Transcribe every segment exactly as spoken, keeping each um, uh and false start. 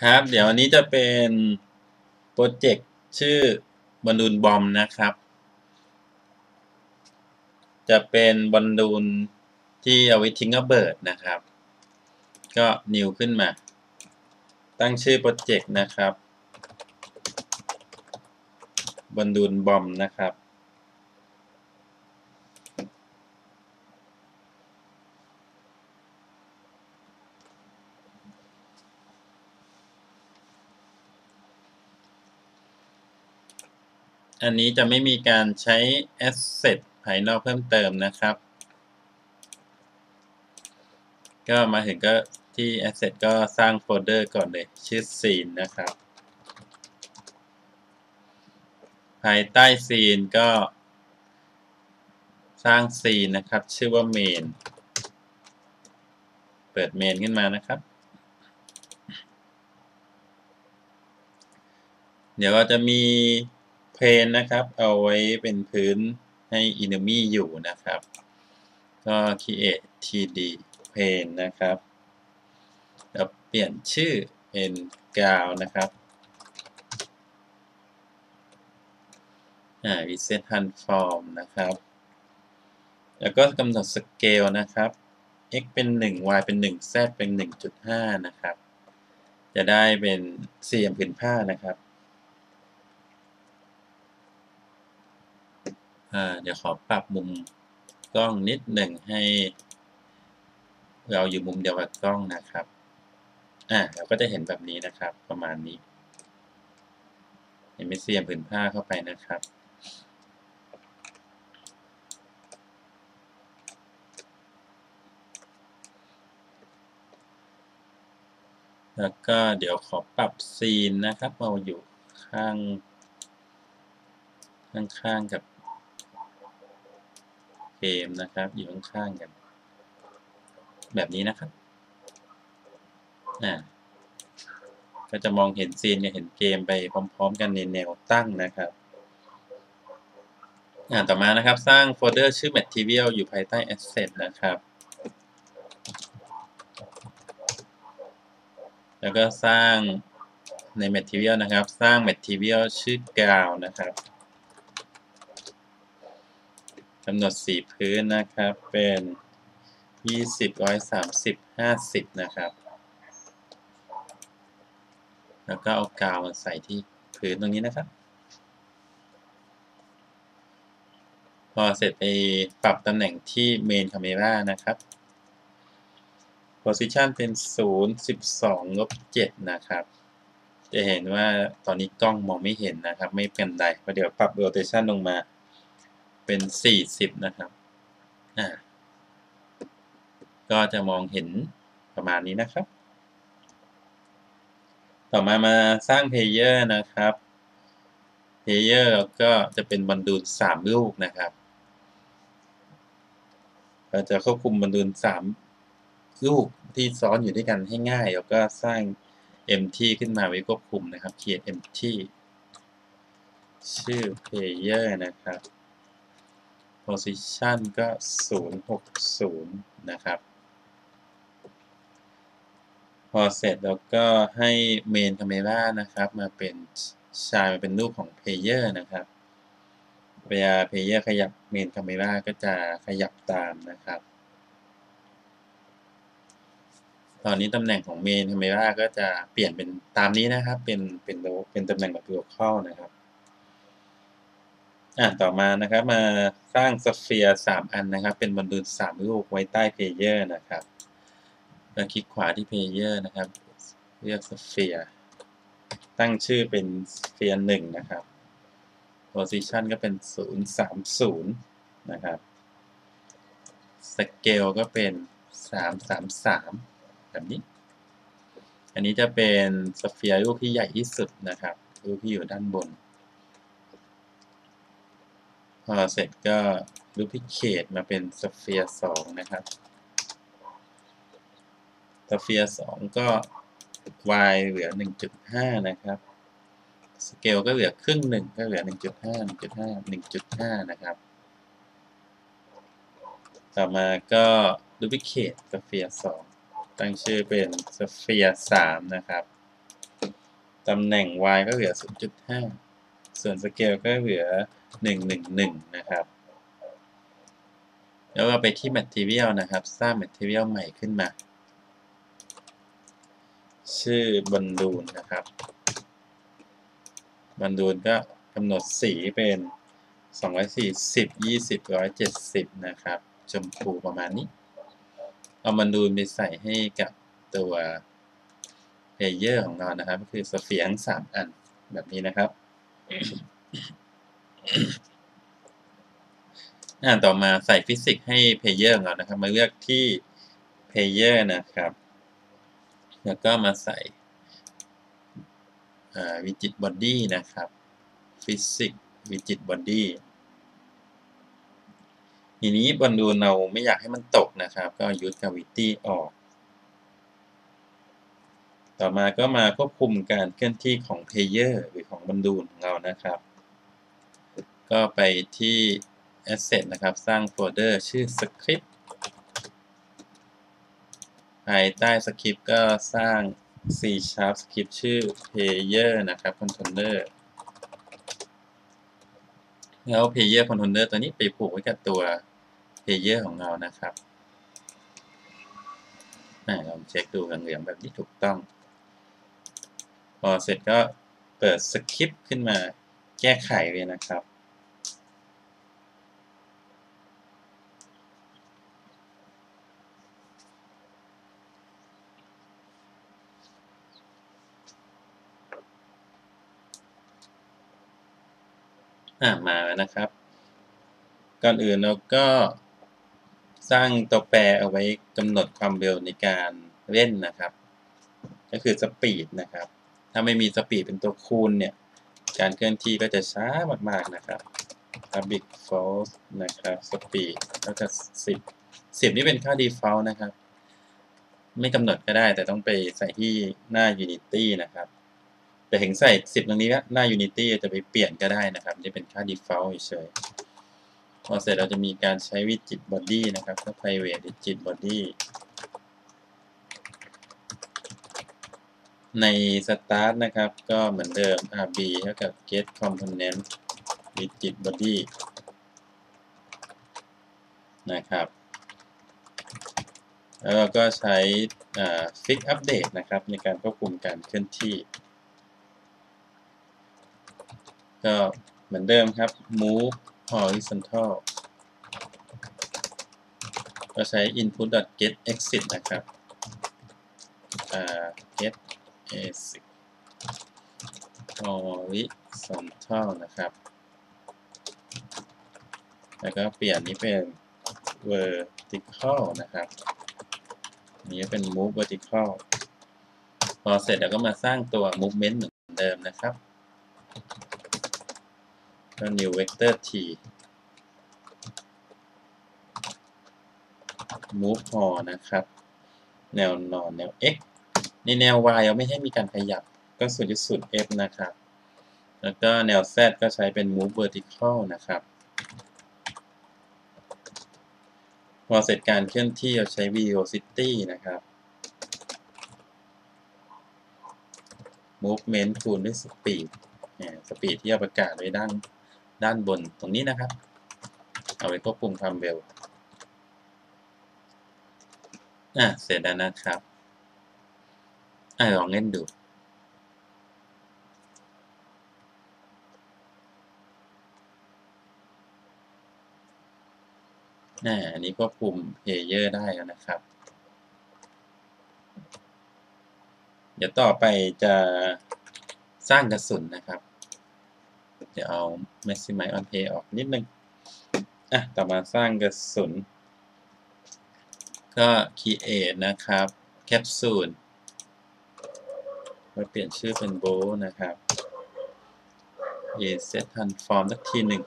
ครับเดี๋ยวอันนี้จะเป็นโปรเจกต์ชื่อบอลลูนบอมนะครับจะเป็นบอลลูนที่เอาไว้ทิ้งระเบิดนะครับก็นิวขึ้นมาตั้งชื่อโปรเจกต์นะครับบอลลูนบอมนะครับอันนี้จะไม่มีการใช้แอสเซทภายนอกเพิ่มเติมนะครับก็มาถึงก็ที่ Asset ก็สร้างโฟลเดอร์ก่อนเลยชื่อ Scene นะครับภายใต้ Scene ก็สร้าง Scene นะครับชื่อว่า Main เปิด Main ขึ้นมานะครับเดี๋ยวเราจะมีเพนนะครับเอาไว้เป็นพื้นให้ Enemy อยู่นะครับก็ create ที ดี pane นะครับแล้วเปลี่ยนชื่อเป็น ground นะครับอ่า reset transform นะครับแล้วก็กำหนด scale นะครับ x เป็นหนึ่ง y เป็นหนึ่ง z เป็น หนึ่งจุดห้า นะครับจะได้เป็นสี่เหลี่ยมผืนผ้านะครับอ่าเดี๋ยวขอปรับมุมกล้องนิดหนึ่งให้เราอยู่มุมเดียวกับกล้องนะครับอ่าเราก็จะเห็นแบบนี้นะครับประมาณนี้เห็นเป็นสี่เหลี่ยมผืนผ้าเข้าไปนะครับแล้วก็เดี๋ยวขอปรับซีนนะครับมาอยู่ข้างข้างๆกับเกมนะครับอยู่ข้างๆกันแบบนี้นะครับอ่าก็จะมองเห็นซีนกับเห็นเกมไปพร้อมๆกันในแนวตั้งนะครับอ่าต่อมานะครับสร้างโฟลเดอร์ชื่อ Material อยู่ภายใต้ Asset นะครับแล้วก็สร้างใน Material นะครับสร้าง Material ชื่อ Ground นะครับกำหนดสีพื้นนะครับเป็นยี่สิบ หนึ่งร้อยสามสิบ ห้าสิบนะครับแล้วก็เอากาวมาใส่ที่พื้นตรงนี้นะครับพอเสร็จไปปรับตำแหน่งที่ Main Camera นะครับ Position เป็น ศูนย์ สิบสอง ลบ เจ็ด นะครับจะเห็นว่าตอนนี้กล้องมองไม่เห็นนะครับไม่เป็นไรเพราะเดี๋ยวปรับ Rotation ลงมาเป็น สี่สิบ นะครับอ่าก็จะมองเห็นประมาณนี้นะครับต่อมามาสร้าง Player นะครับ Player แล้วก็จะเป็นบอลลูนสามลูกนะครับเราจะควบคุมบอลลูนสามลูกที่ซ้อนอยู่ด้วยกันให้ง่ายแล้วก็สร้าง empty ขึ้นมาไว้ควบคุมนะครับ create empty ชื่อ player นะครับ position ก็ ศูนย์ หก ศูนย์ นะครับพอเสร็จแล้วก็ให้ main camera นะครับมาเป็นชายมาเป็นรูปของ player นะครับเวลา player ขยับ main camera ก็จะขยับตามนะครับตอนนี้ตำแหน่งของ Main Camera ก็จะเปลี่ยนเป็นตามนี้นะครับเป็นเป็นเป็นตำแหน่งแบบ Local นะครับอ่ะต่อมานะครับมาสร้างสเฟียร์สามอันนะครับเป็นบอลลูนสามลูกไว้ใต้ Player นะครับแล้วคลิกขวาที่ Player นะครับเลือกสเฟียร์ตั้งชื่อเป็นสเฟียร์หนึ่งนะครับ Position ก็เป็น ศูนย์ สาม ศูนย์ นะครับ Scale ก็เป็น สาม สาม สาม แบบนี้อันนี้จะเป็นสเฟียร์ลูกที่ใหญ่ที่สุดนะครับลูกที่อยู่ด้านบนพอเสร็จก็ดูพิเคทมาเป็นสเฟียร์สองนะครับสเฟียร์สองก็ y เหลือ หนึ่งจุดห้า นะครับสเกลก็เหลือครึ่งหนึ่งก็เหลือ หนึ่งจุดห้า หนึ่งจุดห้า หนึ่งจุดห้า นะครับต่อมาก็ดูพิเคทสเฟียร์สองตั้งชื่อเป็นสเฟียร์สามนะครับตำแหน่ง y ก็เหลือ ศูนย์จุดห้า ส่วนสเกลก็เหลือ หนึ่ง หนึ่ง หนึ่ง นะครับแล้วก็ไปที่ Material นะครับ สร้าง Material ใหม่ขึ้นมา ชื่อบอลลูนนะครับบอลลูนก็กำหนดสีเป็น สองร้อยสี่สิบ ยี่สิบ หนึ่งร้อยเจ็ดสิบ นะครับชมพูประมาณนี้ เอาบอลลูนไปใส่ให้กับตัวเพลเยอร์ของเรานะครับก็คือสเฟียร์ทั้งสามอันแบบนี้นะครับอ่าต่อมาใส่ฟิสิกส์ให้เพลเยอร์ของเรานะครับมาเลือกที่เพลเยอร์นะครับแล้วก็มาใส่วิจิตบอดี้นะครับฟิสิกส์วิจิตบอดี้ทีนี้บอลลูนเราไม่อยากให้มันตกนะครับก็ยูสกาวิตี้ออกต่อมาก็มาควบคุมการเคลื่อนที่ของเพลเยอร์หรือของบอลลูนของเรานะครับก็ไปที่ Asset นะครับสร้างโฟลเดอร์ชื่อ Script ภายใต้สคริปต์ก็สร้าง C Sharp Script ชื่อ Player นะครับ Controller แล้ว Player Controller ตัวนี้ไปผูกไว้กับตัว Player ของเรานะครับลองเช็คดูเหลืองๆแบบนี้ถูกต้องพอเสร็จก็เปิดสคริปต์ขึ้นมาแก้ไขเลยนะครับอ่ามาแล้วนะครับก่อนอื่นเราก็สร้างตัวแปรเอาไว้กำหนดความเร็วในการเล่นนะครับก็คือสปีดนะครับถ้าไม่มีสปีดเป็นตัวคูณเนี่ยการเคลื่อนที่ก็จะช้ามากๆนะครับ public false นะครับ speed เท่ากับสิบ สิบนี่เป็นค่า default นะครับไม่กำหนดก็ได้แต่ต้องไปใส่ที่หน้า Unity นะครับแต่ถึงใส่สิบตรงนี้หน้า Unity จะไปเปลี่ยนก็ได้นะครับนี่เป็นค่า default เฉยพอเสร็จเราจะมีการใช้วิจิต body นะครับก็ private widget body ใน start นะครับก็เหมือนเดิม rb เท่ากับ get component widget body นะครับแล้วเราก็ใช้ fix update นะครับในการควบคุมการเคลื่อนที่ก็เหมือนเดิมครับ move horizontal ก็ใช้ input.get exit นะครับ get exit horizontal นะครับแล้วก็เปลี่ยนนี้เป็น vertical นะครับนี้เป็น move vertical พอเสร็จแล้วก็มาสร้างตัว movement เหมือนเดิมนะครับก็ new vector t move h o นะครับแนวนอนแนว x ในแนว y เราไม่ให้มีการขยับก็ ศูนย์จุดศูนย์ f นะครับแล้วก็แนว z ก็ใช้เป็น move vertical นะครับพอเสร็จการเคลื่อนที่เราใช้ velocity นะครับ movement คูณด้วย speed speed ที่เราประกาศไว้ด้านด้านบนตรงนี้นะครับเอาไว้ควบคุมความเร็วอ่ะเสร็จแล้วนะครับอ่ะลองเล่นดูอ่าอันนี้ควบคุมเพลเยอร์ได้แล้วนะครับเดี๋ยวต่อไปจะสร้างกระสุนนะครับเดี๋ยวเอา maximize on play ออกนิดนึงอ่ะต่อมาสร้างกระสุนก็ create นะครับ capsule มาเปลี่ยนชื่อเป็น bolt นะครับ set transform สักทีหนึ่ง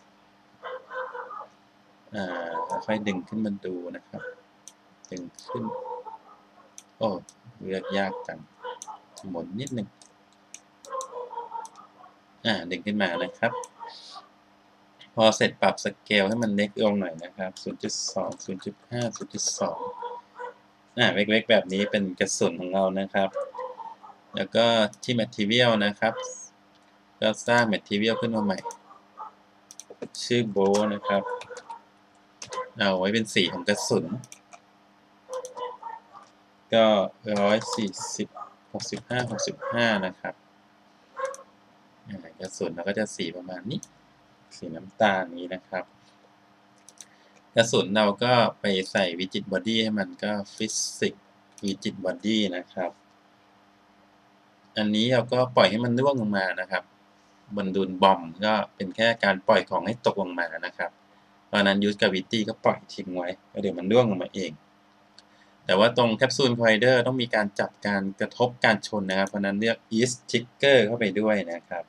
อ่าค่อยดึงขึ้นมาดูนะครับดึงขึ้นโอ้เลือกยากจังหมุนนิดนึงอ่าดึงขึ้นมานะครับ พอเสร็จปรับสเกลให้มันเล็กลงหน่อยนะครับ ศูนย์จุดสอง ศูนย์จุดห้า ศูนย์จุดสอง อ่าเล็กๆแบบนี้เป็นกระสุนของเรานะครับแล้วก็ที่ material นะครับก็สร้าง material ขึ้นมาใหม่ชื่อ bow นะครับเอาไว้เป็นสีของกระสุนก็ร้อยสี่สิบหกสิบห้าหกสิบห้านะครับกระสุนเราก็จะสีประมาณนี้สีน้ำตาลนี้นะครับกระสุนเราก็ไปใส่วิจิตบอดี้ให้มันก็ฟิสิกวิจิตบอดี้นะครับอันนี้เราก็ปล่อยให้มันร่วงลงมานะครับบนดุลบอมก็เป็นแค่การปล่อยของให้ตกลงมานะครับเพราะนั้นยูสกาวิตี้ก็ปล่อยทิ้งไว้แล้วเดี๋ยวมันร่วงลงมาเองแต่ว่าตรงแคปซูลคอลไลเดอร์ต้องมีการจับการกระทบการชนนะครับเพราะนั้นเลือก East Trigger เข้าไปด้วยนะครับ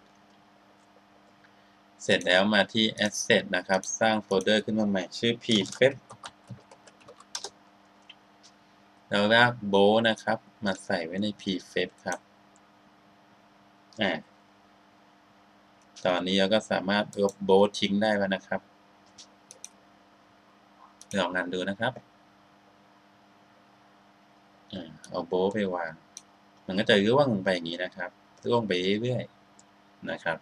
เสร็จแล้วมาที่ Asset นะครับสร้างโฟลเดอร์ขึ้นมาใหม่ชื่อ prefab แล้วลาก bow นะครับมาใส่ไว้ใน prefab ครับอ่าตอนนี้เราก็สามารถลบ bow ทิ้งได้แล้วนะครับลองงานดูนะครับอ่าเอา bow ไปวางมันก็จะร่วงลงไปอย่างนี้นะครับร่วงไปเรื่อยๆนะครับ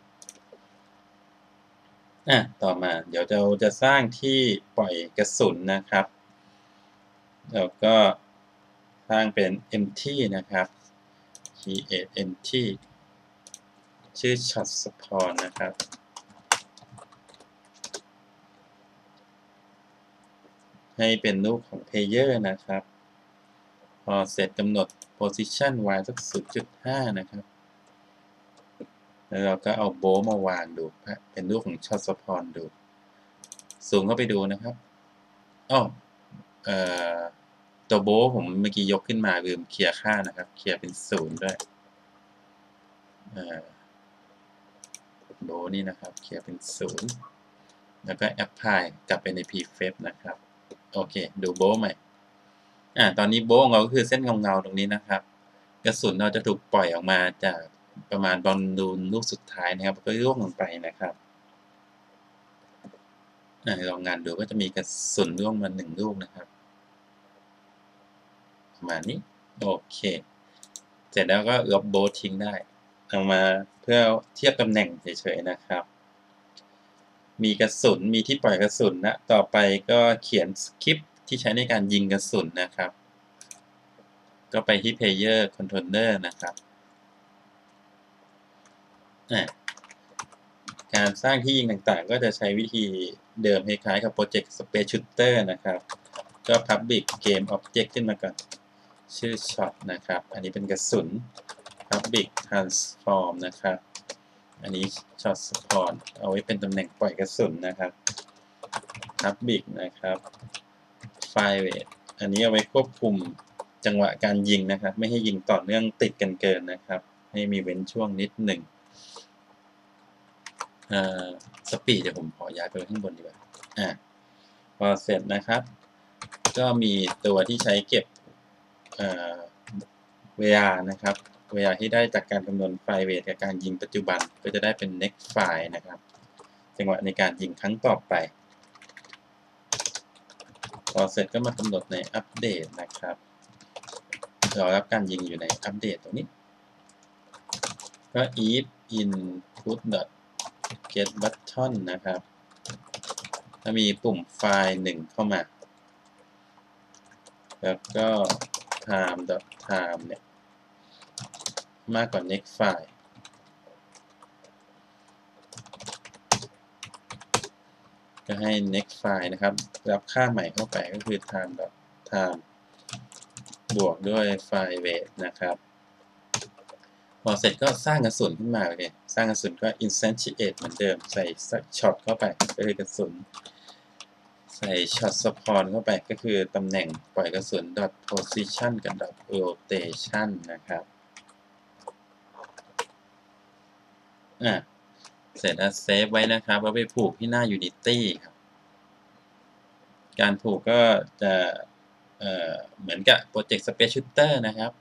อ่ะต่อมาเดี๋ยวเราจะสร้างที่ปล่อยกระสุนนะครับแล้วก็สร้างเป็น empty นะครับ create empty ชื่อ shot spawn นะครับให้เป็นรูปของ player นะครับพอเสร็จกำหนด position y สัก ศูนย์จุดห้า นะครับแล้วเราก็เอาโบว์มาวางดูเป็นรูปของ shot spawn ดูซูมเข้าไปดูนะครับอ้อเอ่อตัวโบว์ผมเมื่อกี้ยกขึ้นมาลืมเคลียร์ค่านะครับเคลียร์เป็นศูนย์ด้วยโบว์นี่นะครับเคลียร์เป็นศูนย์แล้วก็ apply กลับไปใน prefab นะครับโอเคดูโบว์ใหม่อ่าตอนนี้โบว์ของเราก็คือเส้นเงาๆตรงนี้นะครับกระสุนเราจะถูกปล่อยออกมาจากประมาณบอลลูนลูกสุดท้ายนะครับก็ร่วงลงไปนะครับอ่าลองงานดูก็จะมีกระสุนร่วงมาหนึ่งลูกนะครับประมาณนี้โอเคเสร็จแล้วก็ลบโบว์ทิ้งได้เอามาเพื่อเทียบตำแหน่งเฉยๆนะครับมีกระสุนมีที่ปล่อยกระสุนนะต่อไปก็เขียนสคริปต์ที่ใช้ในการยิงกระสุนนะครับก็ไปที่ Player Controller นะครับการสร้างที่ยิงต่างๆก็จะใช้วิธีเดิมคล้ายๆกับ Project Space Shooter นะครับก็ Public Game Object ขึ้นมาก่อนชื่อ Shot นะครับอันนี้เป็นกระสุน Public Transform นะครับอันนี้ Shot Spawn เอาไว้เป็นตำแหน่งปล่อยกระสุนนะครับ Public นะครับ Private อันนี้เอาไว้ควบคุมจังหวะการยิงนะครับไม่ให้ยิงต่อเนื่องติดกันเกินนะครับให้มีเว้นช่วงนิดหนึ่งสปีดเดี๋ยวผมขอย้ายไปข้างบนดีกว่าอ่าพอเสร็จนะครับก็มีตัวที่ใช้เก็บเวลานะครับเวลาที่ได้จากการคำนวณไฟล์เวทกับการยิงปัจจุบันก็จะได้เป็น next file นะครับจังหวะในการยิงครั้งต่อไปพอเสร็จก็มากำหนดในอัปเดตนะครับรอรับการยิงอยู่ในอัปเดตตรงนี้ก็ if input get button นะครับถ้ามีปุ่มไฟล์หนึ่งเข้ามาแล้วก็ time time เนี่ยมากกว่า next file ก็ให้ next file นะครับรับค่าใหม่เข้าไปก็คือ time time บวกด้วยไฟล์ weight นะครับพอเสร็จก็สร้างกระสุนขึ้นมาเลยสร้างกระสุนก็ instantiate เหมือนเดิมใส่ช็อตเข้าไปก็คือกระสุนใส่ช็อต spawn เข้าไปก็คือตำแหน่งปล่อยกระสุน dot position กับ dot rotation นะครับอ่ะเสร็จแล้วเซฟไว้นะครับแล้วไปผูกที่หน้า Unity ครับการผูกก็จะเอ่อเหมือนกับ Project Space Shooter นะครับ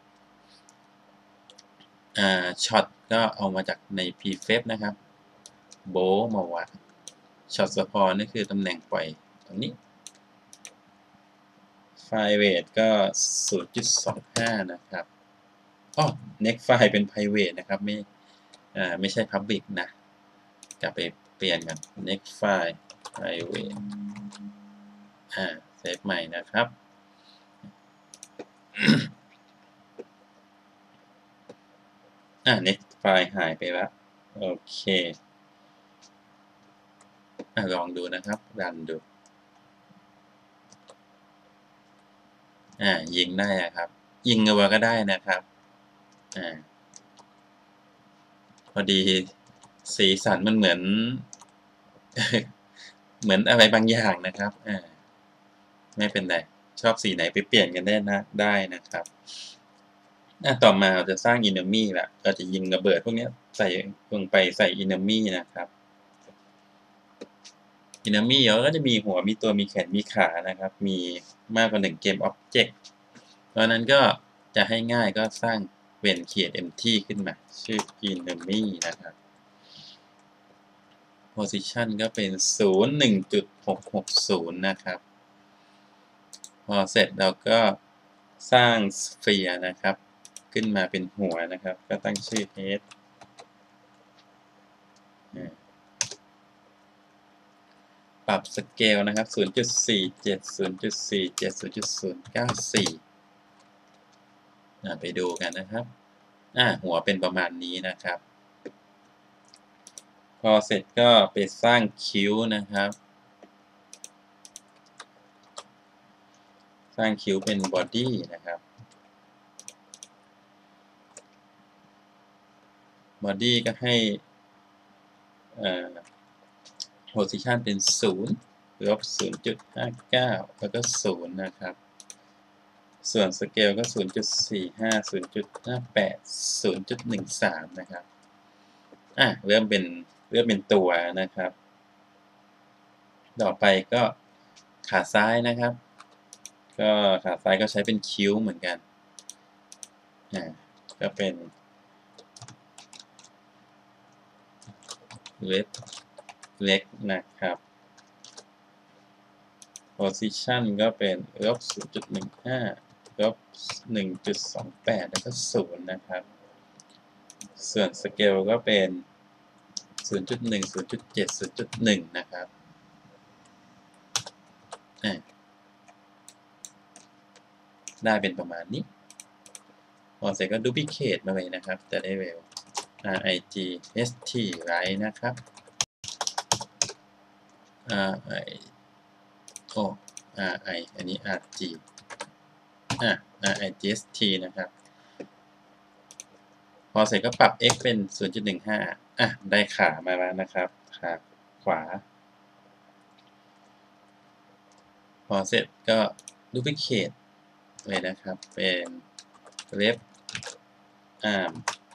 อ่าช็อตก็เอามาจากใน prefab นะครับโบว์มาวางช็อต spawn นี่คือตำแหน่งปล่อยตรงนี้ไฟล์เวทก็ ศูนย์จุดสองห้า นะครับอ้อ next file เป็น private นะครับ ไม่ อ่า ไม่ใช่ public นะ กลับไปเปลี่ยนกัน next file private อ่า เซฟใหม่นะครับ อ่า next file หายไปแล้ว โอเค อ่า ลองดูนะครับ รันดู อ่า ยิงได้อะครับ ยิงรัวก็ได้นะครับ อ่า พอดีสีสันมันเหมือน เหมือนอะไรบางอย่างนะครับ อ่า ไม่เป็นไร ชอบสีไหนไปเปลี่ยนกันได้นะ ได้นะครับ อา ต่อมาเราจะสร้าง enemy แล้ว เราจะยิงระเบิดพวกเนี้ยใส่ ลงไปใส่ enemy นะครับ enemy เขาก็จะมีหัว มีตัว มีแขน มีขานะครับ มีมากกว่า หนึ่ง Game Object เพราะนั้นก็จะให้ง่ายก็สร้างเป็น create empty ขึ้นมา ชื่อ enemy นะครับ position ก็เป็น ศูนย์ หนึ่งจุดหกหกศูนย์ นะครับ พอเสร็จเราก็สร้าง sphere นะครับ ขึ้นมาเป็นหัวนะครับ ก็ตั้งชื่อ head อ่า ปรับสเกลนะครับ ศูนย์จุดสี่เจ็ด ศูนย์จุดสี่เจ็ด ศูนย์จุดศูนย์เก้าสี่ อ่า ไปดูกันนะครับ อ่า หัวเป็นประมาณนี้นะครับ พอเสร็จก็ไปสร้างคิ้วนะครับ สร้างคิ้วเป็นบอดี้นะครับ บอดี้ก็ให้ เอ่อ position เป็น ศูนย์ ลบ ศูนย์จุดห้าเก้า แล้วก็ ศูนย์ นะครับ ส่วนสเกลก็ ศูนย์จุดสี่ห้า ศูนย์จุดห้าแปด ศูนย์จุดหนึ่งสาม นะครับ อ่า เริ่มเป็น เริ่มเป็นตัวนะครับ ต่อไปก็ขาซ้ายนะครับ ก็ขาซ้ายก็ใช้เป็นคิ้วเหมือนกัน อ่า ก็เป็น เล็บ เล็กนะครับ position ก็เป็น ลบ ศูนย์จุดหนึ่งห้า ลบ หนึ่งจุดสองแปด แล้วก็ ศูนย์ นะครับ ส่วนสเกลก็เป็น ศูนย์จุดหนึ่ง ศูนย์จุดเจ็ด ศูนย์จุดหนึ่ง นะครับ อ่า ได้เป็นประมาณนี้ พอเสร็จก็ duplicate มาเลยนะครับ จะได้เร็ว rigst right นะครับ ri โอ้ ri อันนี้ rg อ่า rigst นะครับ พอเสร็จก็ปรับ x เป็น ศูนย์จุดหนึ่งห้า อ่ะ ได้ขามาแล้วนะครับ ขาขวา พอเสร็จก็ duplicate เลยนะครับ เป็น left arm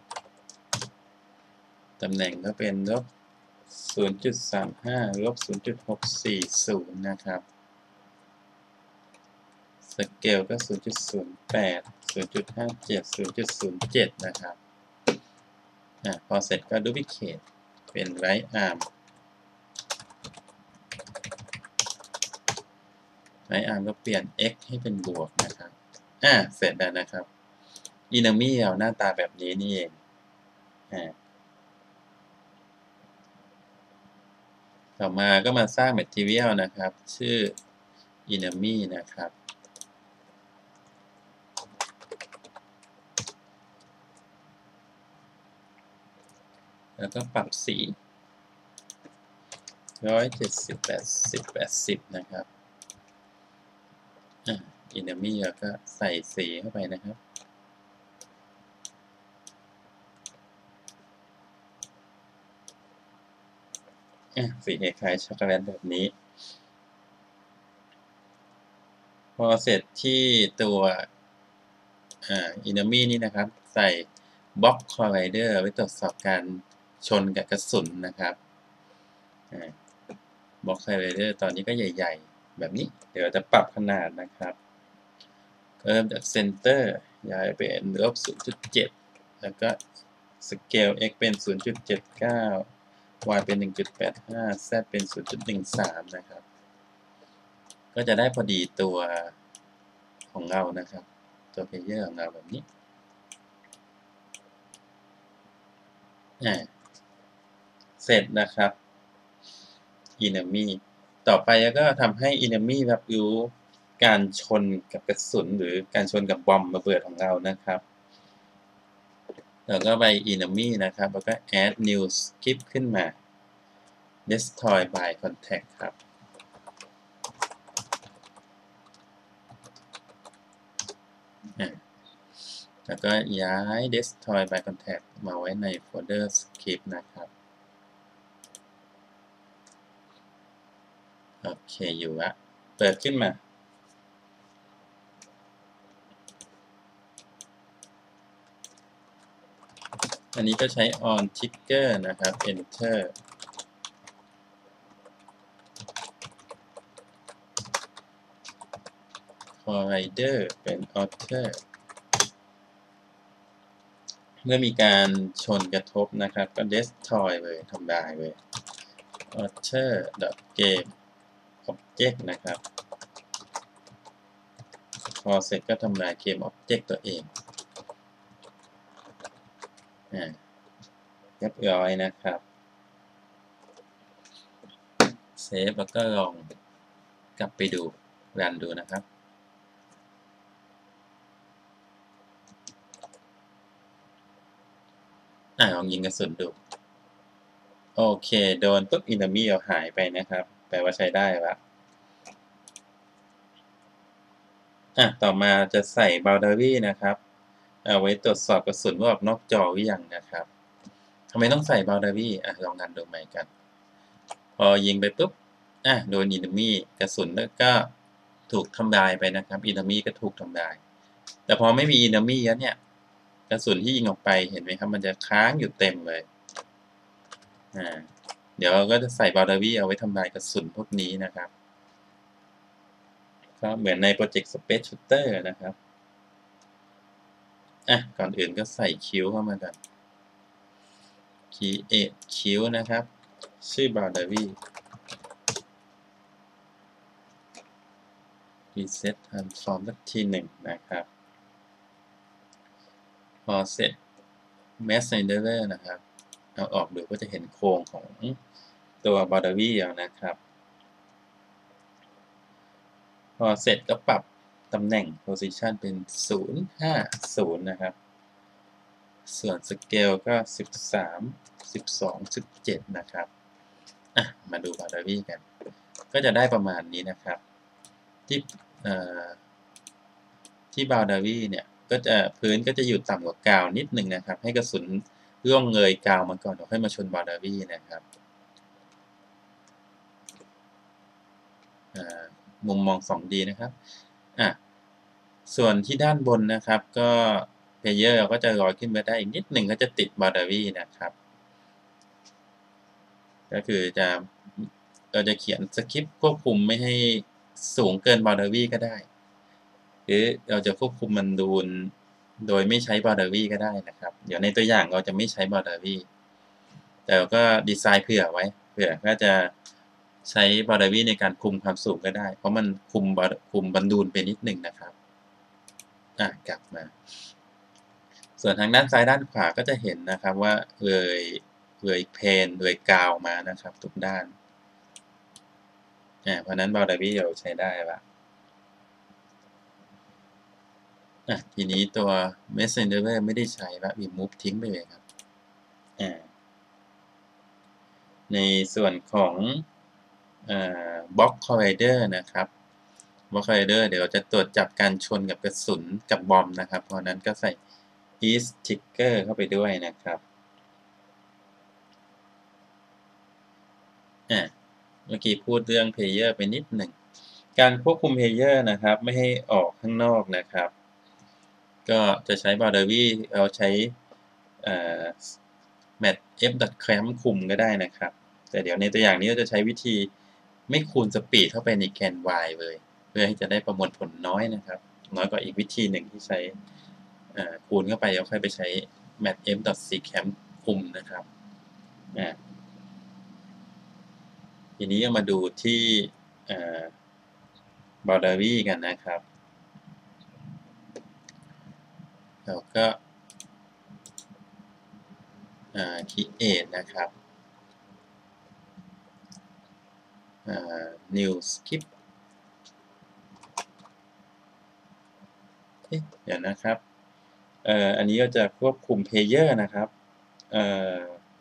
ตำแหน่งก็เป็น ลบ ศูนย์จุดสามห้า ลบ ศูนย์จุดหกสี่ศูนย์ นะครับ สเกลก็ ศูนย์จุดศูนย์แปด ศูนย์จุดห้าเจ็ด ศูนย์จุดศูนย์เจ็ด นะครับ อ่า พอเสร็จก็ duplicate เป็น right arm right arm ก็เปลี่ยน x ให้เป็นบวกนะครับ อ่า เสร็จแล้วนะครับ enemy เราหน้าตาแบบนี้นี่เอง อ่า ต่อมาก็มาสร้าง material นะครับ ชื่อ enemy นะครับ แล้วก็ปรับสี หนึ่งร้อยเจ็ดสิบ แปดสิบ แปดสิบ นะครับ อ่า enemy เราก็ใส่สีเข้าไปนะครับ อ่า สีคล้ายๆช็อกโกแลตแบบนี้ พอเสร็จที่ตัว อ่า enemy นี่นะครับ ใส่ block collider ไว้ตรวจสอบการชนกับกระสุนนะครับ อ่า block collider ตอนนี้ก็ใหญ่ ๆ แบบนี้ เดี๋ยวจะปรับขนาดนะครับ เริ่มจาก center ย้ายเป็น ลบ ศูนย์จุดเจ็ด แล้วก็ scale x เป็น ศูนย์จุดเจ็ดเก้า y เป็น หนึ่งจุดแปดห้า z เป็น ศูนย์จุดหนึ่งสาม นะครับ ก็จะได้พอดีตัวของเรานะครับ ตัว player ของเราแบบนี้อ่าเสร็จนะครับ enemy ต่อไปก็ทำให้ enemy รับรู้การชนกับกระสุนหรือการชนกับบอมระเบิดของเรานะครับแล้วก็ไป enemy นะครับแล้วก็ add new skip ขึ้นมา destroy by contact ครับแล้วก็ย้าย destroy by contact มาไว้ในโฟลเดอร์ skip นะครับโอเคอยู่ละเปิดขึ้นมาอันนี้ก็ใช้ on trigger นะครับ enter collider เป็น author เมื่อมีการชนกระทบนะครับก็ destroy เลยทำลายเลย author game object นะครับพอเสร็จก็ทำลายเกม object ตัวเองอ่าเรียบร้อยนะครับเซฟแล้วก็ลองกลับไปดูรันดูนะครับอ่าลองยิงกระสุนดูโอเคโดนปุ๊บอินเตอร์มีเอาหายไปนะครับแปลว่าใช้ได้ละอ่ะต่อมาจะใส่ boundary นะครับเอาไว้ตรวจสอบกระสุนว่าออกนอกจอหรือยังนะครับทำไมต้องใส่ boundary อ่ะลองกันดูใหม่กันพอยิงไปปุ๊บอ่ะโดนอินเตอร์มีกระสุนก็ถูกทำลายไปนะครับอินเตอร์มีก็ถูกทำลายแต่พอไม่มีอินเตอร์มีแล้วเนี่ยกระสุนที่ยิงออกไปเห็นไหมครับมันจะค้างอยู่เต็มเลยอ่าเดี๋ยวเราก็จะใส่ boundary เอาไว้ทำลายกระสุนพวกนี้นะครับก็เหมือนในโปรเจกต์ Space Shooter นะครับอ่ะก่อนอื่นก็ใส่คิวเข้ามาก่อน create คิวนะครับชื่อ boundary reset transform สักทีหนึ่งนะครับพอเสร็จ mesh renderer นะครับเอาออกดูก็จะเห็นโครงของตัว boundary แล้วนะครับพอเสร็จก็ปรับตำแหน่ง position เป็น ศูนย์ ห้า ศูนย์ นะครับส่วน scale ก็ สิบสาม สิบสอง สิบเจ็ด นะครับอ่ะมาดู boundary กันก็จะได้ประมาณนี้นะครับที่ที่ boundary เนี่ยก็จะพื้นก็จะอยู่ต่ำกว่ากาวนิดหนึ่งนะครับให้กระสุนร่วงเลยกาวมาก่อนแล้วค่อยมาชน boundary นะครับมุมมอง สอง ดี นะครับอ่ะส่วนที่ด้านบนนะครับก็เพลเยอร์ก็จะลอยขึ้นมาได้อีกนิดหนึ่งก็จะติด boundary นะครับก็คือจะเราจะเขียนสคริปต์ควบคุมไม่ให้สูงเกิน boundary ก็ได้หรือเราจะควบคุมมันดูนโดยไม่ใช้ boundary ก็ได้นะครับเดี๋ยวในตัวอย่างเราจะไม่ใช้ boundary แต่เราก็ดีไซน์เผื่อไว้เผื่อก็จะใช้ boundary ในการคุมความสูงก็ได้เพราะมันคุมคุมบรรดูนไปนิดหนึ่งนะครับอ่ะกลับมาส่วนทางด้านซ้ายด้านขวาก็จะเห็นนะครับว่าเลยเลยเพนเลยกาวมานะครับทุกด้านอ่าเพราะนั้น boundary เราใช้ได้ละอ่ะทีนี้ตัว messenger ไม่ได้ใช้ละ remove ทิ้งไปเลยครับอ่าในส่วนของบล็อก collider นะครับบล็อก collider เดี๋ยวเราจะตรวจจับการชนกับกระสุนกับบอมนะครับเพราะนั้นก็ใส่ is trigger เข้าไปด้วยนะครับอ่าเมื่อกี้พูดเรื่อง player ไปนิดหนึ่งการควบคุม player นะครับไม่ให้ออกข้างนอกนะครับก็จะใช้ boundary เราใช้ mat f.clamp คุมก็ได้นะครับแต่เดี๋ยวในตัวอย่างนี้เราจะใช้วิธีไม่คูณสปีดเข้าไปในแกน y เลยเพื่อให้จะได้ประมวลผลน้อยนะครับน้อยกว่าอีกวิธีหนึ่งที่ใช้คูณเข้าไปแล้วค่อยไปใช้ mat f.cclamp คุมนะครับทีนี้มาดูที่ boundary กันนะครับแล้วก็อ่า create นะครับอ่า new script เอ๊ะเดี๋ยวนะครับเอ่ออันนี้ก็จะควบคุม Player นะครับเอ่อ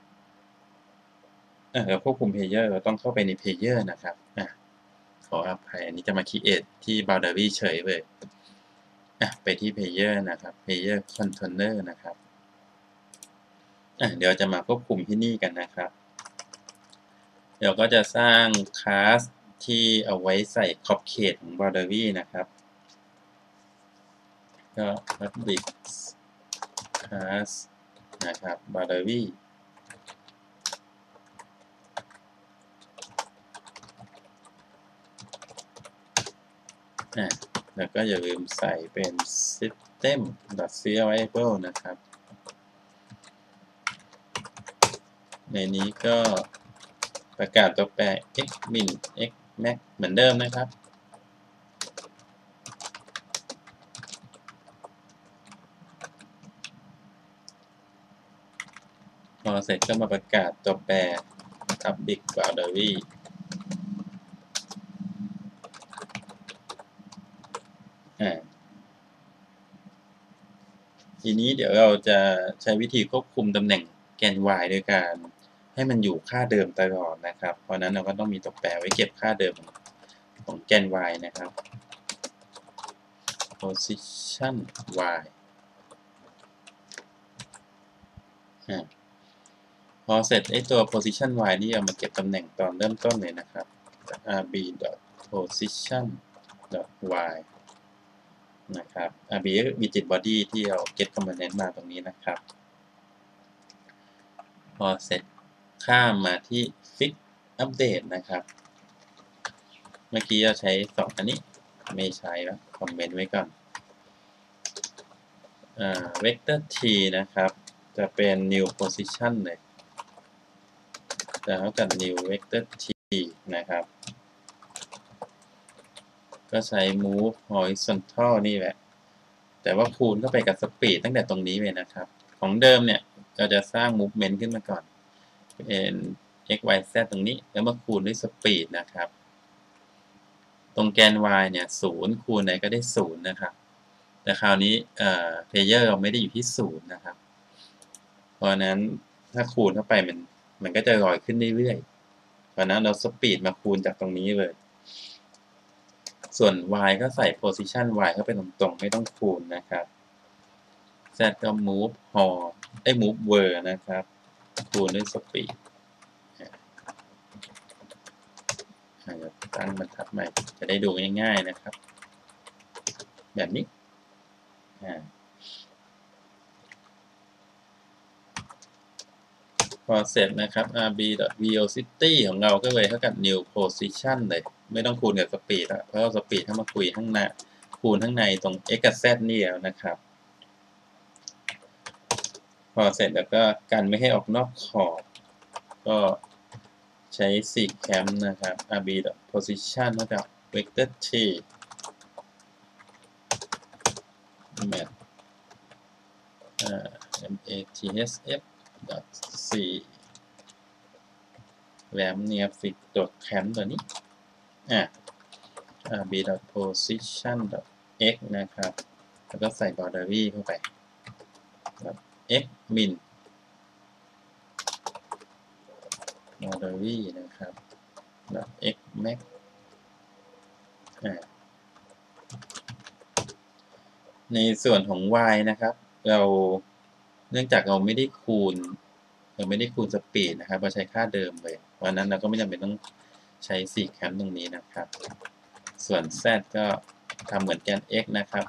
เอ่อเราควบคุม Player เราต้องเข้าไปใน Player นะครับอ่ะขออภัยอันนี้จะมา create ที่ boundary เฉยเลยอ่ะไปที่ Player นะครับ Player Controller นะครับอ่ะเดี๋ยวจะมาควบคุมที่นี่กันนะครับเดี๋ยวก็จะสร้างคลาสที่เอาไว้ใส่ขอบเขตของ boundary นะครับก็ public class นะครับ boundary อ่ะแล้วก็อย่าลืมใส่เป็น system.serializable นะครับในนี้ก็ประกาศตัวแปร x min x max เหมือนเดิมนะครับพอเสร็จก็มาประกาศตัวแปร public boundary อ่าทีนี้เดี๋ยวเราจะใช้วิธีควบคุมตำแหน่งแกน y โดยการให้มันอยู่ค่าเดิมตลอดนะครับ เพราะนั้นเราก็ต้องมีตัวแปรไว้เก็บค่าเดิมของแกน y นะครับ position y อ่าพอเสร็จไอ้ตัว position y นี่เอามาเก็บตำแหน่งตอนเริ่มต้นเลยนะครับ rb.position y นะครับ rb ก็ widget body ที่เรา get component มาตรงนี้นะครับพอเสร็จข้ามมาที่ fix update นะครับเมื่อกี้เราใช้สองอันนี้ไม่ใช้แล้วคอมเมนต์ไว้ก่อนอ่า vector t นะครับจะเป็น new position เลยจะเท่ากับ new vector t นะครับก็ใช้ move horizontal นี่แหละแต่ว่าคูณเข้าไปกับ speed ตั้งแต่ตรงนี้เลยนะครับของเดิมเนี่ยเราจะสร้าง movement ขึ้นมาก่อนเป็น x y z ตรงนี้แล้วมาคูณด้วย speed นะครับตรงแกน y เนี่ยศูนย์คูณไหนก็ได้ศูนย์นะครับแต่คราวนี้เอ่อ player เราไม่ได้อยู่ที่ศูนย์นะครับเพราะนั้นถ้าคูณเข้าไปมันมันก็จะลอยขึ้นเรื่อยๆเพราะนั้นเรา speed มาคูณจากตรงนี้เลยส่วน y ก็ใส่ position y เข้าไปตรงๆไม่ต้องคูณนะครับ z ก็ move hor ได้ move ver นะครับคูณด้วย speed อาจจะตั้งบรรทัดใหม่จะได้ดูง่ายๆนะครับ แบบนี้พอเสร็จนะครับ rb.velocity ของเราก็เลยเท่ากับ new position เลยไม่ต้องคูณกับ speed แล้วเพราะว่า speed ถ้ามาคุยข้างในคูณข้างในตรง x กับ z นี่แล้วนะครับพอเสร็จแล้วก็กันไม่ให้ออกนอกขอบก็ใช้ seqcamp นะครับ rb.position เท่ากับ vector t mat matsf dot c แรมเนี่ยฟิกตัวแคมตัวนี้อ่ะ rb.position x นะครับแล้วก็ใส่ boundary เข้าไป x min boundary นะครับ x max อ่าในส่วนของ y นะครับ เราเนื่องจากเราไม่ได้คูณเราไม่ได้คูณสปีดนะครับเราใช้ค่าเดิมเลยเพราะนั้นเราก็ไม่จำเป็นต้องใช้ seqcamp ตรงนี้นะครับส่วน z ก็ทำเหมือนแกน x นะครับ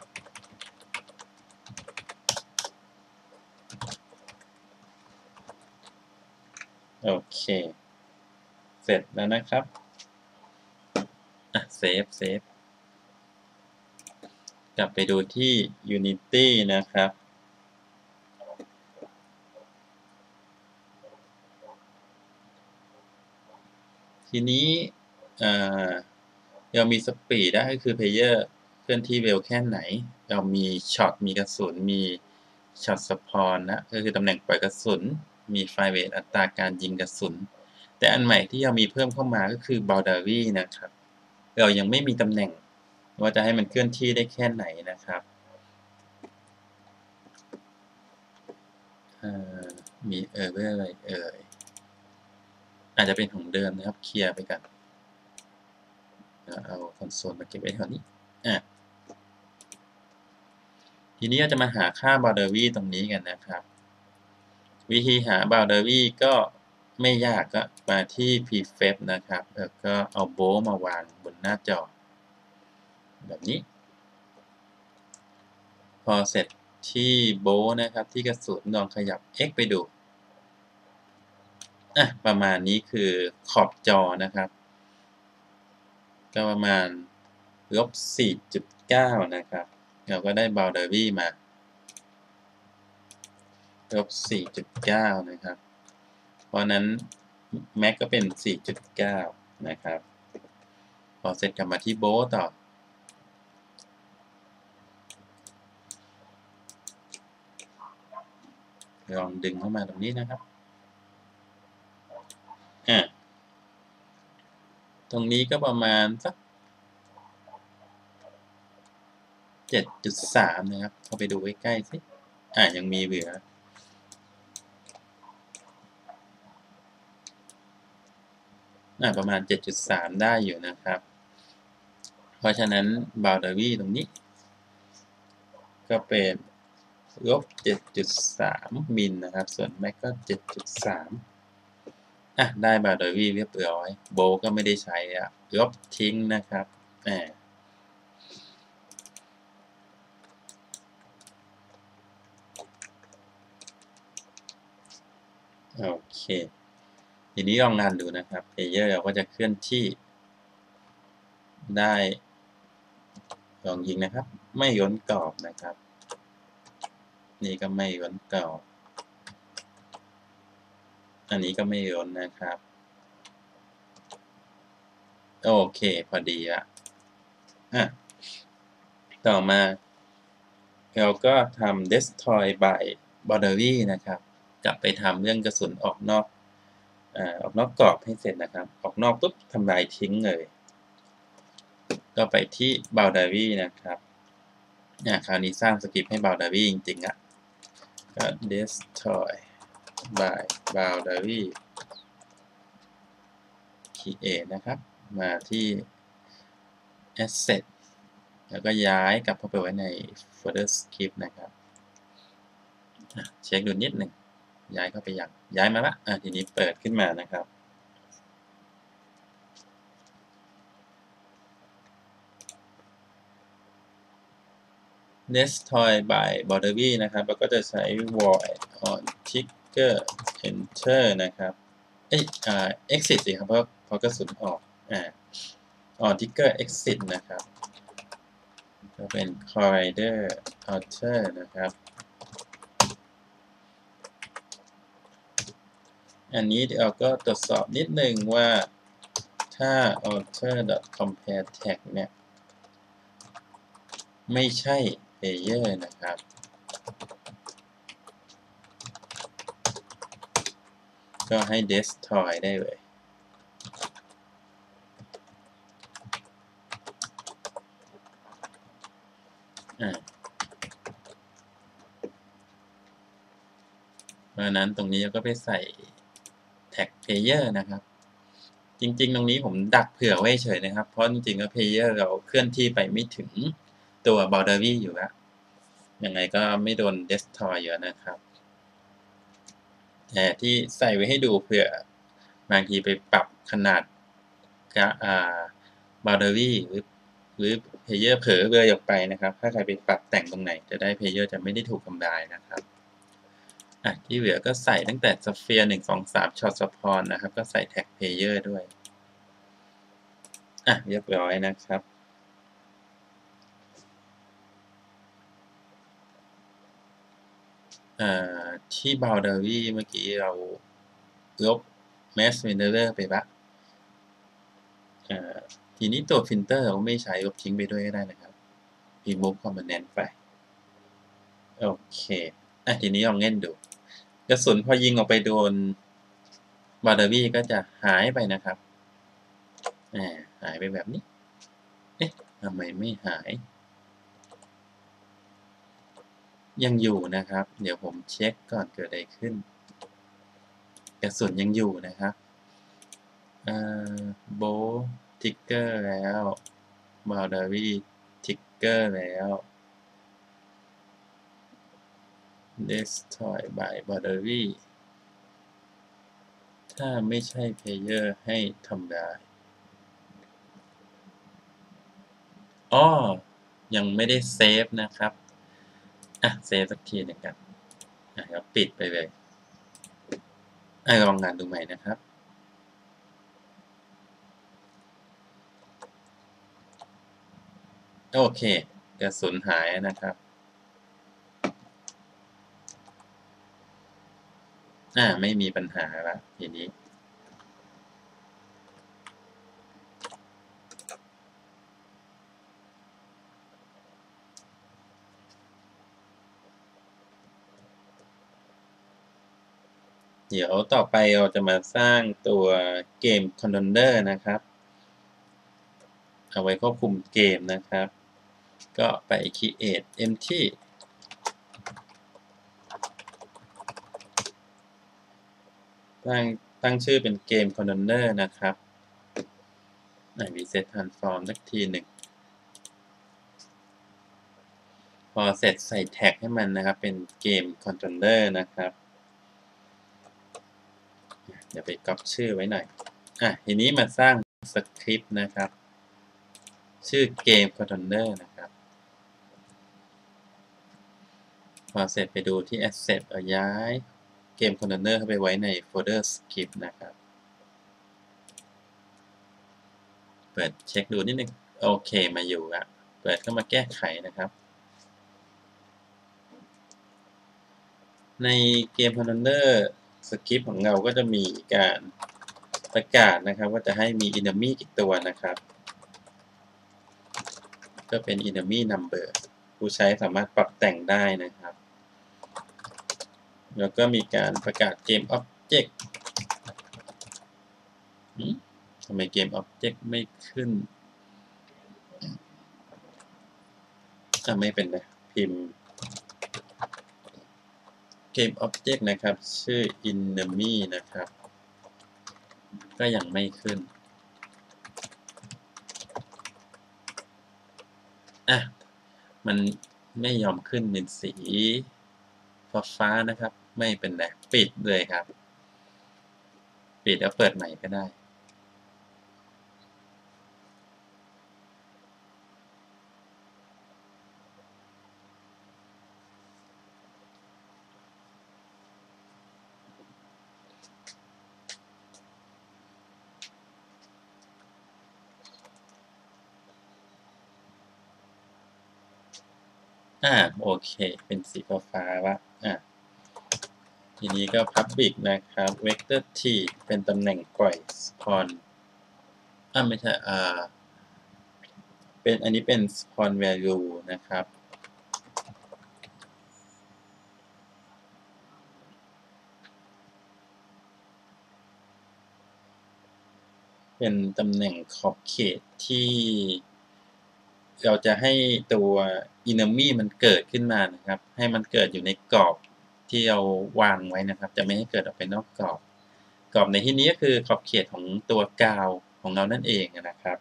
โอเคเสร็จแล้วนะครับอ่ะเซฟเซฟกลับไปดูที่ Unity นะครับทีนี้เรามีสปีดได้ก็คือ Player เคลื่อนที่เร็วแค่ไหนเรามีช็อตมีกระสุนมีช็อตสปอนนะก็คือตำแหน่งปล่อยกระสุนมีไฟล์เวทอัตราการยิงกระสุนแต่อันใหม่ที่เรามีเพิ่มเข้ามาก็คือ boundary นะครับเรายังไม่มีตำแหน่งว่าจะให้มันเคลื่อนที่ได้แค่ไหนนะครับมีเออร์อะไรเอ่ยอาจจะเป็นของเดิมนะครับเคลียร์ไปกันเอาคอนโซลมาเก็บไว้แถวนี้อ่ะทีนี้เราจะมาหาค่า boundary ตรงนี้กันนะครับวิธีหา boundary ก็ไม่ยากก็มาที่ prefab นะครับแล้วก็เอาโบว์มาวางบนหน้าจอแบบนี้พอเสร็จที่โบว์นะครับที่กระสุนลองขยับ x ไปดูอ่ะประมาณนี้คือขอบจอนะครับก็ประมาณลบ สี่จุดเก้า นะครับเราก็ได้ boundary มาลบ สี่จุดเก้า นะครับเพราะนั้น max ก็เป็น สี่จุดเก้า นะครับพอเสร็จกลับมาที่โบว์ต่อลองดึงเข้ามาตรงนี้นะครับอ่ะตรงนี้ก็ประมาณสัก เจ็ดจุดสาม นะครับเข้าไปดูใกล้ๆสิอ่ะยังมีเหลืออ่ะประมาณ เจ็ดจุดสาม ได้อยู่นะครับเพราะฉะนั้น boundary ตรงนี้ก็เป็นลบ เจ็ดจุดสาม มิลนะครับส่วน max ก็ เจ็ดจุดสาม อ่ะได้ boundary เรียบร้อยโบก็ไม่ได้ใช้อ่ะลบทิ้งนะครับอ่าโอเคทีนี้ลองงานดูนะครับเพลเยอร์เราก็จะเคลื่อนที่ได้ลองยิงนะครับไม่ล้นกรอบนะครับนี่ก็ไม่ล้นกรอบอันนี้ก็ไม่ล้นนะครับโอเคพอดีละอ่ะต่อมาเราก็ทำ destroy by boundary นะครับกลับไปทำเรื่องกระสุนออกนอกออกนอกกรอบให้เสร็จนะครับออกนอกปุ๊บทำลายทิ้งเลยก็ไปที่ boundary นะครับเนี่ยคราวนี้สร้างสคริปต์ให้ boundary จริงๆอ่ะก็ destroy by boundary create นะครับมาที่ asset แล้วก็ย้ายกลับเข้าไปไว้ใน folder script นะครับเช็คดูนิดหนึ่งย้ายเข้าไปยังย้ายมาละอ่ะทีนี้เปิดขึ้นมานะครับ destroy by boundary นะครับแล้วก็จะใช้ void on trigger enter นะครับเอ้ยอ่า exit สิครับเพราะเพราะกระสุนออกอ่า on trigger exit นะครับก็เป็น collider outer นะครับอันนี้เราก็ตรวจสอบนิดนึงว่าถ้า outer.compare tag เนี่ยไม่ใช่ player นะครับก็ให้ destroy ได้เลยอ่าเพราะนั้นตรงนี้เราก็ไปใส่ tag player นะครับจริงๆตรงนี้ผมดักเผื่อไว้เฉยนะครับเพราะจริงๆแล้ว player เราเคลื่อนที่ไปไม่ถึงตัว boundary อยู่แล้วยังไงก็ไม่โดน destroy เยอะนะครับแต่ที่ใส่ไว้ให้ดูเผื่อบางทีไปปรับขนาดอ่า boundary หรือหรือ player เผลอเลยออกไปนะครับถ้าใครไปปรับแต่งตรงไหนจะได้ player จะไม่ได้ถูกทำลายนะครับอ่ะที่เหลือก็ใส่ตั้งแต่ sphere หนึ่ง สอง สาม shot spawn นะครับก็ใส่ tag player ด้วยอ่ะเรียบร้อยนะครับอ่าที่ boundary เมื่อกี้เราลบ mask mirror ไปละอ่าทีนี้ตัว filter เราไม่ใช้ลบทิ้งไปด้วยก็ได้นะครับ remove component ไปโอเคอ่ะทีนี้ลองเล่นดูกระสุนพอยิงออกไปโดนบาร์เดอรี่ก็จะหายไปนะครับอ่าหายไปแบบนี้เอ๊ะทำไมไม่หายยังอยู่นะครับ เดี๋ยวผมเช็คก่อนเกิดอะไรขึ้นกระสุนยังอยู่นะครับโบทิกเกอร์แล้วบาร์เดอรี่ทิกเกอร์แล้ว destroy by boundary ถ้าไม่ใช่ player ให้ทำลายอ้อยังไม่ได้เซฟนะครับอ่ะเซฟสักทีหนึ่งกันอ่ะแล้วปิดไปเลยอ่ะลองงานดูใหม่นะครับโอเคกระสุนหายนะครับอ่าไม่มีปัญหาละทีนี้เดี๋ยวต่อไปเราจะมาสร้างตัวเกม controller นะครับเอาไว้ควบคุมเกมนะครับก็ไป create empty ตั้งตั้งชื่อเป็นเกม controller นะครับreset transform สักทีหนึ่งพอเสร็จใส่แท็กให้มันนะครับเป็นเกม controller นะครับเดี๋ยวไปก๊อปชื่อไว้หน่อยอ่ะทีนี้มาสร้างสคริปต์นะครับชื่อเกม controller นะครับพอเสร็จไปดูที่ asset เอาย้ายเกม controller เข้าไปไว้ในโฟลเดอร์ script นะครับเปิดเช็คดูนิดนึงโอเคมาอยู่ละเปิดเข้ามาแก้ไขนะครับในเกม controller สคริปต์ของเราก็จะมีการประกาศนะครับว่าจะให้มี enemy กี่ตัวนะครับก็เป็น enemy number ผู้ใช้สามารถปรับแต่งได้นะครับแล้วก็มีการประกาศเกม object ทำไมเกม object ไม่ขึ้นอ่ะไม่เป็นไรพิมพ์เกม object นะครับชื่อ enemy นะครับก็ยังไม่ขึ้นอ่ะมันไม่ยอมขึ้นเป็นสีฟ้าๆนะครับไม่เป็นไรปิดเลยครับปิดแล้วเปิดใหม่ก็ได้อ่าโอเคเป็นสีฟ้าๆละอ่ะทีนี้ก็ public นะครับ vector t เป็นตำแหน่งปล่อย spawn อ่าไม่ใช่อ่าเป็นอันนี้เป็น spawn value นะครับเป็นตำแหน่งขอบเขตที่เราจะให้ตัว enemy มันเกิดขึ้นมานะครับให้มันเกิดอยู่ในกรอบที่เราวางไว้นะครับจะไม่ให้เกิดออกไปนอกกรอบกรอบในที่นี้ก็คือขอบเขตของตัวกาวของเรานั่นเองนะครับ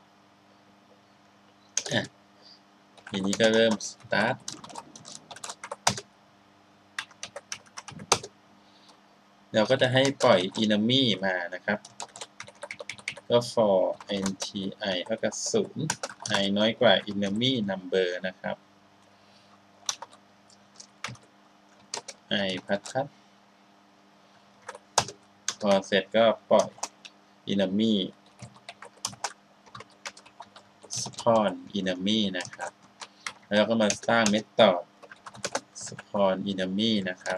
ทีนี้ก็เริ่ม start เราก็จะให้ปล่อย enemy มานะครับก็ for int i เท่ากับศูนย์ i น้อยกว่า enemy number นะครับ i พัดพัดพอเสร็จก็ปล่อย enemy spawn enemy นะครับแล้วก็มาสร้าง method spawn enemy นะครับ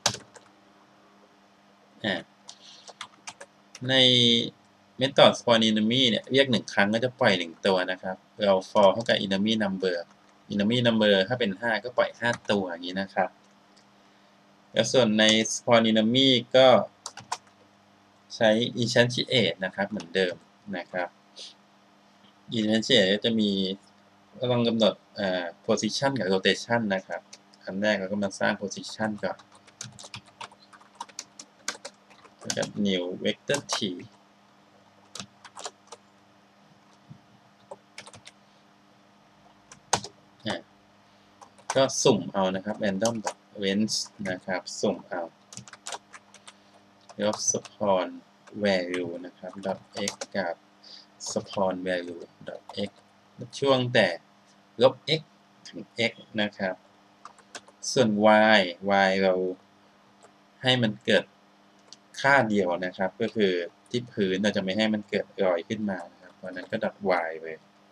ใน method spawn enemy เนี่ยเรียกหนึ่งครั้งก็จะปล่อยหนึ่งตัวนะครับเรา for เท่ากับ enemy number enemy number ถ้าเป็นห้าก็ปล่อยห้าตัวอย่างนี้นะครับแล้วส่วนใน Spawn Enemy ก็ใช้ Instantiate นะครับเหมือนเดิมนะครับ Instantiate ก็จะมีก็ต้องกำหนดอ่า position กับ rotation นะครับอันแรกเราก็มาสร้าง position ก่อนแล้วก็ new vector t อ่ะก็สุ่มเอานะครับ random range นะครับสุ่มเอาแล้ว spawn value นะครับ .x กับ spawn value .x ช่วงแต่ลบ x ถึง x นะครับส่วน y y เราให้มันเกิดค่าเดียวนะครับก็คือที่พื้นเราจะไม่ให้มันเกิดรอยขึ้นมานะครับเพราะนั้นก็ .y เลย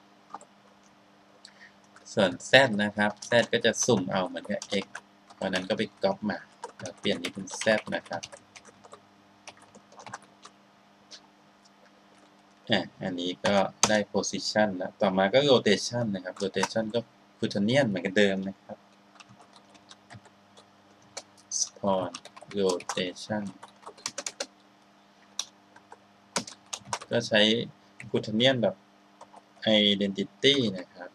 ส่วน z นะครับ z ก็จะสุ่มเอาเหมือนกับ x เพราะนั้นก็ไปก๊อปมาแล้วเปลี่ยนนี้เป็น z นะครับอ่ะอันนี้ก็ได้ position แล้วต่อมาก็ rotation นะครับ rotation ก็ Newtonian เหมือนกันเดิมนะครับ spawn rotation ก็ใช้ Newtonian แบบ identity นะครับ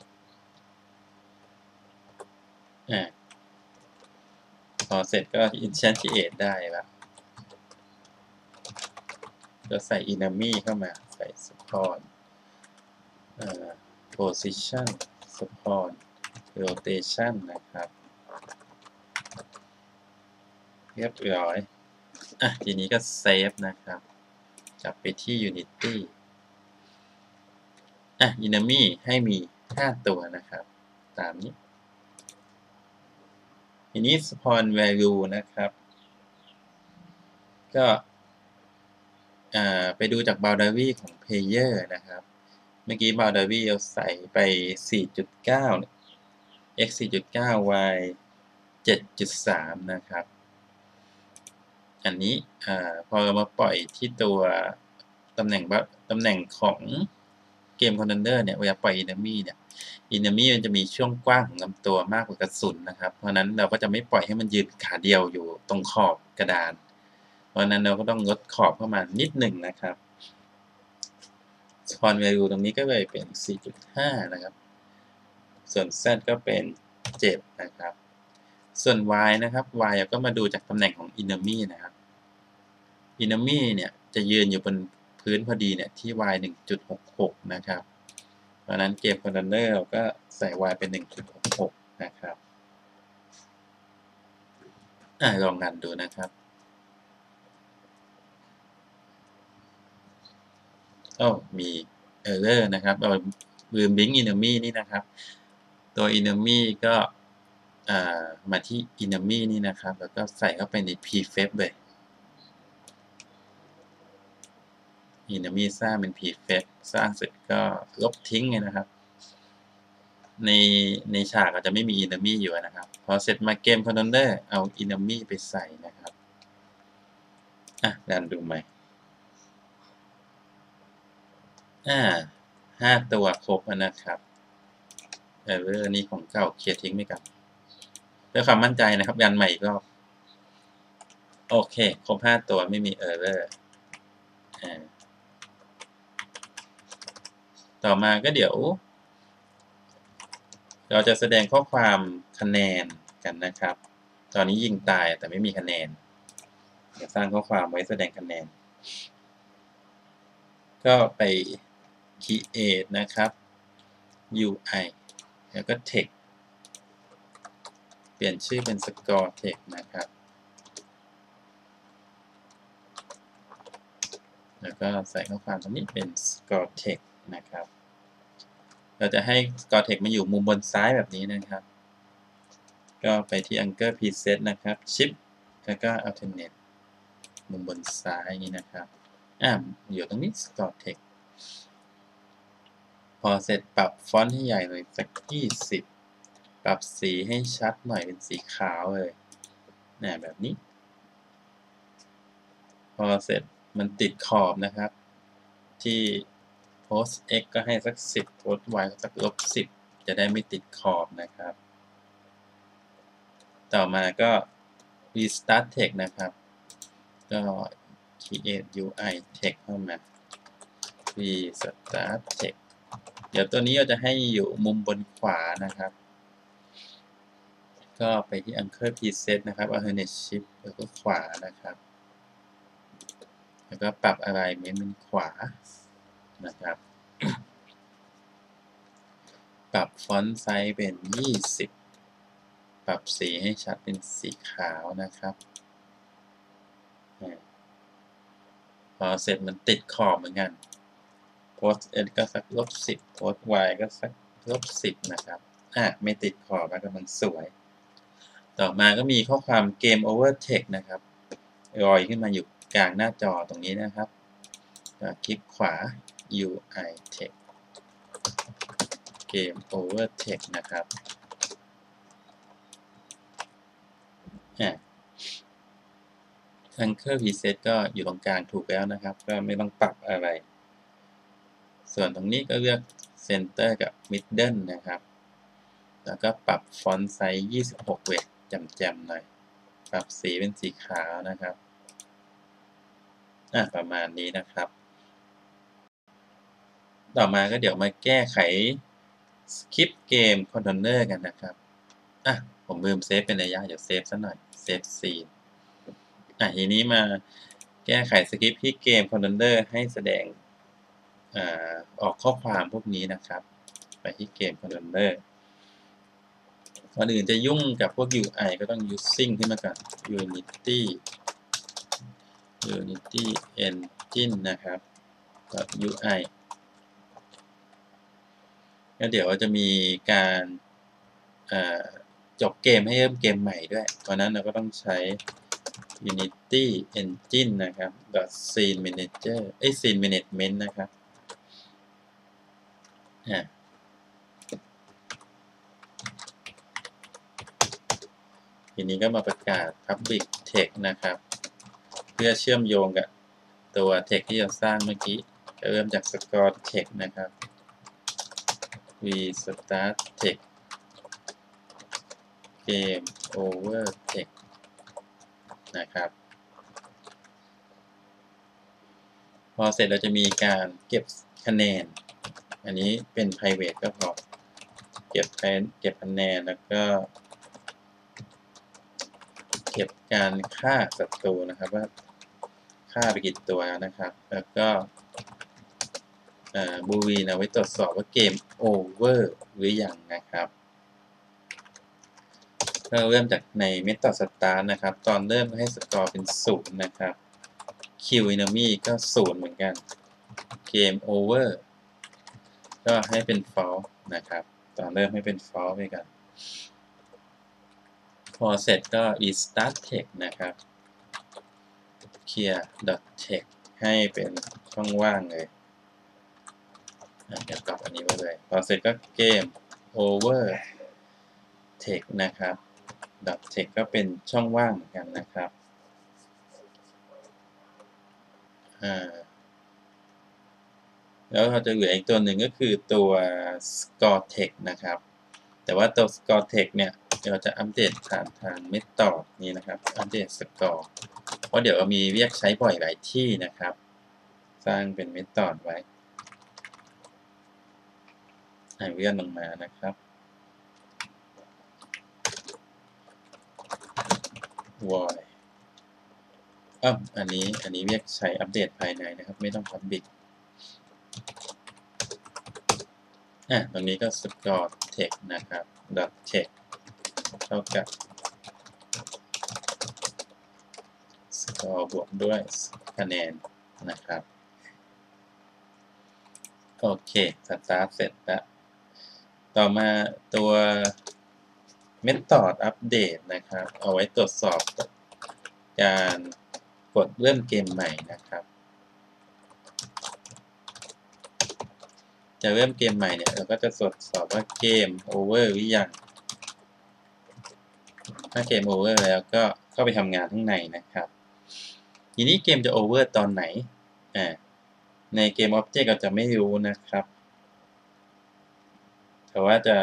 อ่ะพอเสร็จก็ instantiate ได้แล้วก็ใส่ enemy เข้ามาใส่ spawn position spawn rotation นะครับเรียบร้อยอ่ะทีนี้ก็เซฟนะครับกลับไปที่ Unity อ่ะ enemy ให้มีห้าตัวนะครับตามนี้ทีนี้ spawn value นะครับก็ไปดูจาก boundary ของ player นะครับเมื่อกี้ boundary เราใส่ไป สี่จุดเก้า x สี่จุดเก้า y เจ็ดจุดสาม นะครับอันนี้พอเรามาปล่อยที่ตัวตำแหน่งตำแหน่งของเกมคอนเทนเนอร์เนี่ยเวลาปล่อย enemy เนี่ย enemy มันจะมีช่วงกว้างของลำตัวมากกว่ากระสุนนะครับเพราะนั้นเราก็จะไม่ปล่อยให้มันยืนขาเดียวอยู่ตรงขอบกระดานเพราะนั้นเราก็ต้องลดขอบเข้ามานิดหนึ่งนะครับ spawn value ตรงนี้ก็เลยเป็น สี่จุดห้า นะครับส่วน z ก็เป็น เจ็ด นะครับส่วน y นะครับ y ก็มาดูจากตำแหน่งของ enemy นะครับ enemy เนี่ยจะยืนอยู่บนพื้นพอดีเนี่ยที่ y หนึ่งจุดหกหก นะครับเพราะนั้นเกมคอนเทนเนอร์เราก็ใส่ y เป็น หนึ่งจุดหกหก นะครับอ่ะลองรันดูนะครับโอ้มี error นะครับเราลืม link enemy นี่นะครับตัว enemy ก็มาที่ enemy นี่นะครับแล้วก็ใส่เข้าไปใน prefab เลย enemy สร้างเป็น prefab สร้างเสร็จก็ลบทิ้งเลยนะครับในในฉากอาจจะไม่มี enemy อยู่นะครับพอเสร็จมาเกม controller เอา enemy ไปใส่นะครับอ่ะรันดูใหม่อ่าห้าตัวครบนะครับเออร์นี้ของเก่าเคลียร์ทิ้งไปก่อนเพื่อความมั่นใจนะครับรันใหม่อีกรอบโอเคครบห้าตัวไม่มีเออร์เรอร์ต่อมาก็เดี๋ยวเราจะแสดงข้อความคะแนนกันนะครับตอนนี้ยิงตายแต่ไม่มีคะแนนเดี๋ยวสร้างข้อความไว้แสดงคะแนนก็ไป create นะครับ ยู ไอ แล้วก็ text เปลี่ยนชื่อเป็น score text นะครับแล้วก็ใส่ข้อความตรงนี้เป็น score text นะครับเราจะให้ score text มาอยู่มุมบนซ้ายแบบนี้นะครับก็ไปที่ Anchor Preset นะครับ Shift แล้วก็ Alternate มุมบนซ้ายนี้นะครับอ่าอยู่ตรงนี้ Score Text พอเสร็จปรับฟอนต์ให้ใหญ่หน่อยสักยี่สิบปรับสีให้ชัดหน่อยเป็นสีขาวเลยเนี่ยแบบนี้พอเสร็จมันติดขอบนะครับที่ post x ก็ให้สักสิบ post y สักลบสิบจะได้ไม่ติดขอบนะครับต่อมาก็ restart text นะครับก็ create ยู ไอ text เข้ามา restart text เดี๋ยวตัวนี้เราจะให้อยู่มุมบนขวานะครับก็ไปที่ Anchor Preset นะครับ Alternate Shift แล้วก็ขวานะครับแล้วก็ปรับ Alignment เป็นขวานะครับปรับ Font Size เป็นยี่สิบปรับสีให้ชัดเป็นสีขาวนะครับพอเสร็จมันติดขอบเหมือนกัน Post X ก็สักลบสิบ Post Y ก็สักลบสิบนะครับอ่ะไม่ติดขอบแล้วกำลังสวยต่อมาก็มีข้อความ Game Over Text นะครับลอยขึ้นมาอยู่กลางหน้าจอตรงนี้นะครับคลิกขวา ยู ไอ Text Game Over Text นะครับอ่ะ Anchor Preset ก็อยู่ตรงกลางถูกแล้วนะครับก็ไม่ต้องปรับอะไรส่วนตรงนี้ก็เลือก Center กับ Middle นะครับแล้วก็ปรับ Font Size ยี่สิบหกเวทแจ่มๆหน่อยปรับสีเป็นสีขาวนะครับอ่ะประมาณนี้นะครับต่อมาก็เดี๋ยวมาแก้ไขสคริปต์เกมคอนโทรลเลอร์กันนะครับอ่ะผมลืมเซฟเป็นระยะเดี๋ยวเซฟซะหน่อยเซฟซีนอ่ะทีนี้มาแก้ไขสคริปต์ที่เกมคอนโทรลเลอร์ให้แสดงอ่าออกข้อความพวกนี้นะครับไปที่เกมคอนโทรลเลอร์ก่อนอื่นจะยุ่งกับพวก ยู ไอ ก็ต้อง using ขึ้นมาก่อน unity unity engine นะครับ .ui แล้วเดี๋ยวจะมีการจบเกมให้เริ่มเกมใหม่ด้วยเพราะนั้นเราก็ต้องใช้ unity engine นะครับ .scene manager เอ้ย scene management นะครับอ่าทีนี้ก็มาประกาศ public text นะครับเพื่อเชื่อมโยงกับตัว text ที่เราสร้างเมื่อกี้จะเริ่มจาก score text นะครับ restart text game over text นะครับพอเสร็จเราจะมีการเก็บคะแนนอันนี้เป็น private ก็พอเก็บเก็บคะแนนแล้วก็เก็บการฆ่าศัตรูนะครับว่าฆ่าไปกี่ตัวนะครับแล้วก็บูลีนเอาไว้ตรวจสอบว่าเกมโอเวอร์หรือยังนะครับก็เริ่มจากในเมธอด start นะครับตอนเริ่มให้สกอร์เป็นศูนย์นะครับ kill enemy ก็ศูนย์เหมือนกันเกมโอเวอร์ก็ให้เป็น false นะครับตอนเริ่มให้เป็น false ไปกันพอเสร็จก็ restart text นะครับ clear text ให้เป็นช่องว่างเลยเดี๋ยวกลับอันนี้ไว้เลยพอเสร็จก็เกม over text นะครับ text ก็เป็นช่องว่างเหมือนกันนะครับแล้วเราจะเหลืออีกตัวหนึ่งก็คือตัว score text นะครับแต่ว่าตัว score text เนี่ยเราจะอัปเดตผ่านทาง method นี้นะครับอัปเดต score เพราะเดี๋ยวมีเรียกใช้บ่อยหลายที่นะครับสร้างเป็น method ไว้เลื่อนลงมานะครับ void อ้าวอันนี้อันนี้เรียกใช้อัปเดตภายในนะครับไม่ต้อง public อ่ะตรงนี้ก็ score text นะครับ text เท่ากับ score บวกด้วยคะแนนนะครับโอเคสตาร์ทเสร็จแล้วต่อมาตัว method update นะครับเอาไว้ตรวจสอบการกดเริ่มเกมใหม่นะครับจะเริ่มเกมใหม่เนี่ยเราก็จะตรวจสอบว่าเกม over หรือยังถ้าเกม over แล้วก็เข้าไปทำงานข้างในนะครับทีนี้เกมจะ over ตอนไหนอ่าในเกม Object เราจะไม่รู้นะครับแต่ว่าจะ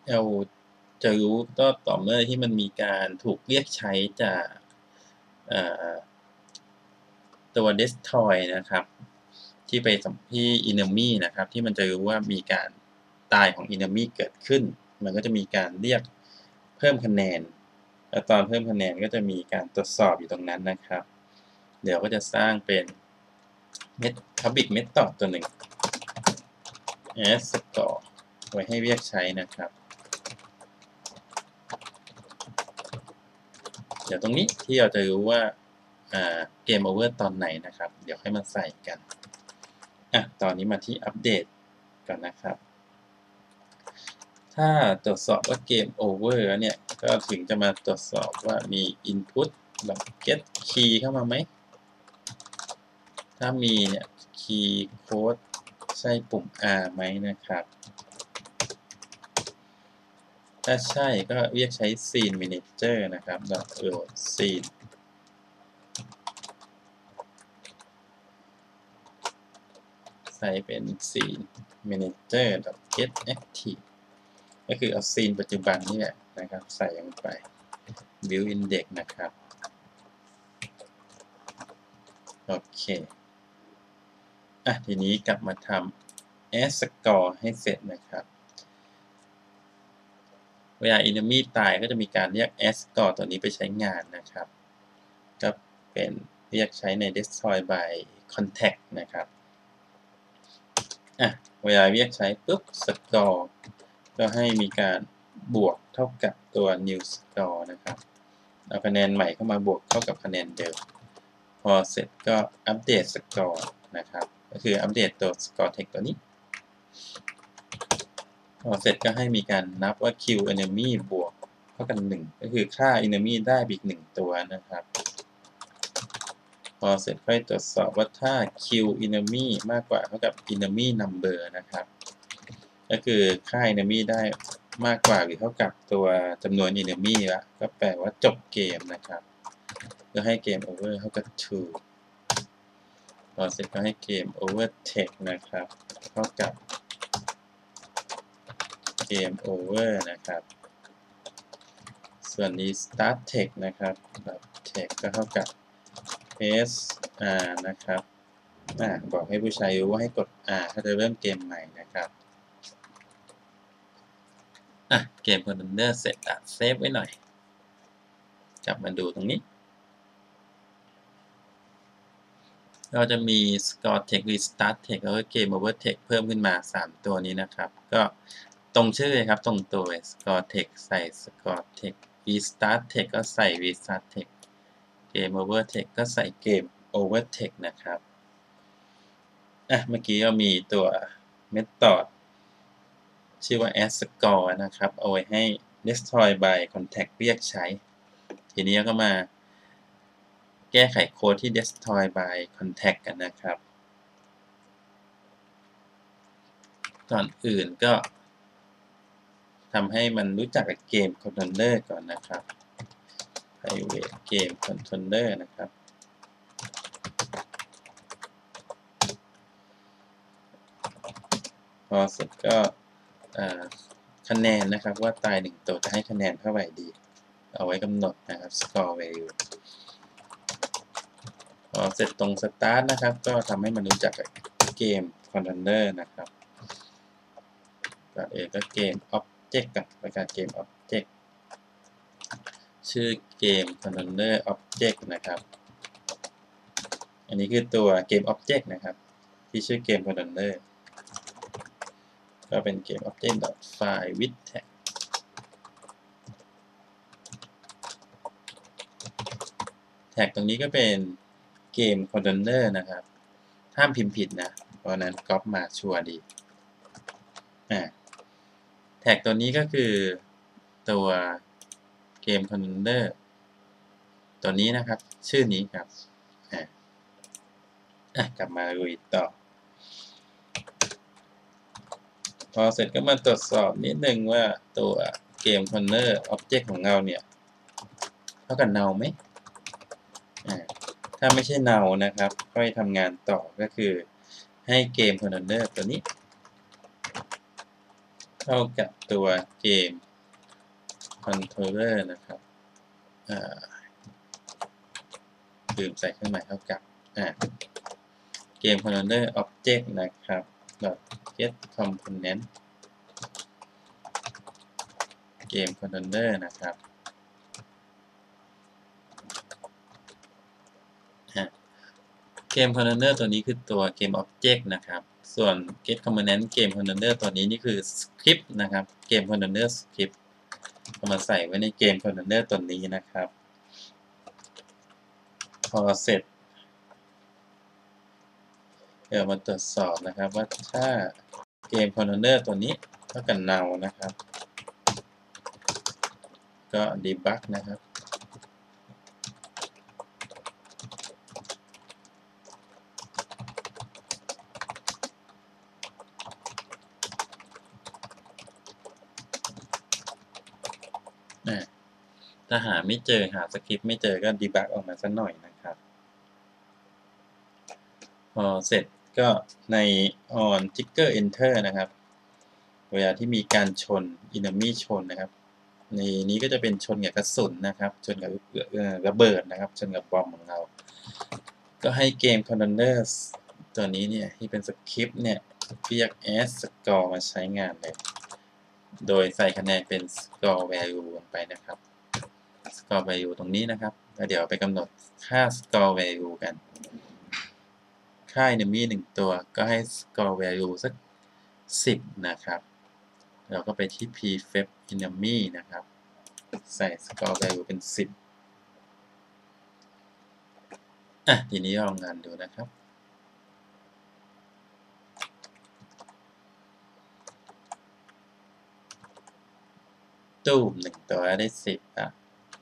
เราจะรู้ก็ต่อเมื่อที่มันมีการถูกเรียกใช้จากตัว destroy นะครับที่ไปสัมที่ enemy นะครับที่มันจะรู้ว่ามีการตายของ enemy เกิดขึ้นมันก็จะมีการเรียกเพิ่มคะแนนแล้วตอนเพิ่มคะแนนก็จะมีการตรวจสอบอยู่ตรงนั้นนะครับเดี๋ยวก็จะสร้างเป็น public method ตัวหนึ่ง as score ไว้ให้เรียกใช้นะครับเดี๋ยวตรงนี้ที่เราจะรู้ว่าเกมโอเวอร์ตอนไหนนะครับเดี๋ยวให้มาใส่กันอ่ะตอนนี้มาที่อัปเดตก่อนนะครับถ้าตรวจสอบว่าเกมโอเวอร์แล้วเนี่ยก็ถึงจะมาตรวจสอบว่ามี input แบบ get key เข้ามาไหมถ้ามีเนี่ย key code ใช่ปุ่ม R ไหมนะครับถ้าใช่ก็เรียกใช้ scene manager นะครับ .load scene ใส่เป็น scene manager .get active ก็คือเอา scene ปัจจุบันนี่แหละนะครับใส่ลงไป build index นะครับโอเคอ่ะทีนี้กลับมาทำ add score ให้เสร็จนะครับเวลา enemy ตายก็จะมีการเรียก add score ตัวนี้ไปใช้งานนะครับก็เป็นเรียกใช้ใน destroy by contact นะครับอ่ะเวลาเรียกใช้ปุ๊บ score ก็ให้มีการบวกเท่ากับตัว new score นะครับเอาคะแนนใหม่เข้ามาบวกเท่ากับคะแนนเดิมพอเสร็จก็อัปเดต score นะครับก็คืออัปเดตตัว score text ตัวนี้พอเสร็จก็ให้มีการนับว่า q enemy บวกเท่ากันหนึ่งก็คือค่า enemy ได้อีกหนึ่งตัวนะครับพอเสร็จค่อยตรวจสอบว่าถ้า q enemy มากกว่าเท่ากับ enemy number นะครับก็คือค่า enemy ได้มากกว่าหรือเท่ากับตัวจำนวน enemy ละก็แปลว่าจบเกมนะครับก็ให้เกม over เท่ากับ two พอเสร็จก็ให้เกม over text นะครับเท่ากับเกม over นะครับส่วนนี้ start text นะครับ text ก็เท่ากับ s r นะครับอ่าบอกให้ผู้ใช้รู้ว่าให้กด R ถ้าจะเริ่มเกมใหม่นะครับอ่ะเกม Container เสร็จอ่ะเซฟไว้หน่อยกลับมาดูตรงนี้เราจะมี Score Text Restart Text แล้วก็ Game Over Text เพิ่มขึ้นมาสามตัวนี้นะครับก็ตรงชื่อเลยครับตรงตัว Score Text ใส่ Score Text Restart Text ก็ใส่ Restart Text Game Over Text ก็ใส่ Game Over Text นะครับอ่ะเมื่อกี้เรามีตัว Method ชื่อว่า add score นะครับเอาไว้ให้ destroy by contact เรียกใช้ทีนี้ก็มาแก้ไขโค้ดที่ destroy by contact กันนะครับก่อนอื่นก็ทำให้มันรู้จักกับเกม controller ก่อนนะครับ private game controller นะครับพอเสร็จก็คะแนนนะครับว่าตายหนึ่งตัวจะให้คะแนนเท่าไหร่ดีเอาไว้กำหนดนะครับ score value พอเสร็จตรง start นะครับก็ทำให้มันรู้จักกับเกม controller นะครับก่อนอื่นก็เกม object กับประกาศเกม object ชื่อเกม controller object นะครับอันนี้คือตัวเกม object นะครับที่ชื่อเกม controller ก็เป็นเกม object file with tag แท็กตรงนี้ก็เป็นเกม controller นะครับห้ามพิมพ์ผิดนะเพราะนั้นก๊อปมาชัวร์ดีอ่าแท็กตัวนี้ก็คือตัวเกม controller ตัวนี้นะครับชื่อนี้ครับอ่าอ่ะกลับมาลุยต่อพอเสร็จก็มาตรวจสอบนิดนึงว่าตัวเกม controller object ของเราเนี่ยเท่ากับ null ไหมอ่าถ้าไม่ใช่ null นะครับค่อยทำงานต่อก็คือให้เกม controller ตัวนี้เข้ากับตัวเกม controller นะครับอ่าลืมใส่เครื่องหมายเท่ากับอ่าเกม controller object นะครับ get component เกม controller นะครับเกม controller ตัวนี้คือตัวเกม object นะครับส่วน get component เกม controller ตัวนี้นี่คือ script นะครับเกม controller script เอามาใส่ไว้ในเกม controller ตัวนี้นะครับพอเสร็จเดี๋ยวมาตรวจสอบนะครับว่าถ้าเกม controller ตัวนี้เท่ากับ null นะครับก็ debug นะครับถ้าหาไม่เจอหาสคริปต์ไม่เจอก็ debug ออกมาสักหน่อยนะครับพอเสร็จก็ใน on trigger enter นะครับเวลาที่มีการชน enemy ชนนะครับในนี้ก็จะเป็นชนกับกระสุนนะครับชนกับระเบิดนะครับชนกับบอมของเราก็ให้เกม controller ตัวนี้เนี่ยที่เป็นสคริปต์เนี่ยเรียก add score มาใช้งานเลยโดยใส่คะแนนเป็น score value ลงไปนะครับ score value ตรงนี้นะครับแล้วเดี๋ยวไปกำหนดค่า score value กันค่า enemy หนึ่งตัวก็ให้ score value สักสิบนะครับเราก็ไปที่ prefab enemy นะครับใส่ score value เป็นสิบอ่ะทีนี้ลองงานดูนะครับตู้มหนึ่งตัวได้สิบอ่ะ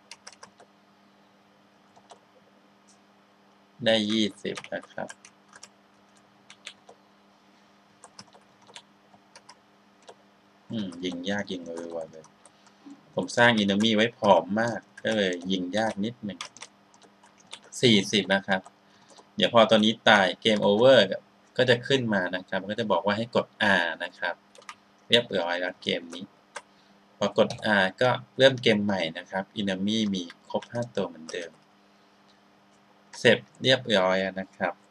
ได้ยี่สิบนะครับอืมยิงยากยิงเร็วๆเลยผมสร้าง enemy ไว้ผอมมากก็เลยยิงยากนิดหนึ่งสี่สิบนะครับเดี๋ยวพอตอนนี้ตายเกมโอเวอร์ก็จะขึ้นมานะครับก็จะบอกว่าให้กด R นะครับเรียบร้อยแล้วเกมนี้พอกด R ก็เริ่มเกมใหม่นะครับ enemy มีครบห้าตัวเหมือนเดิมเสร็จเรียบร้อยนะครับ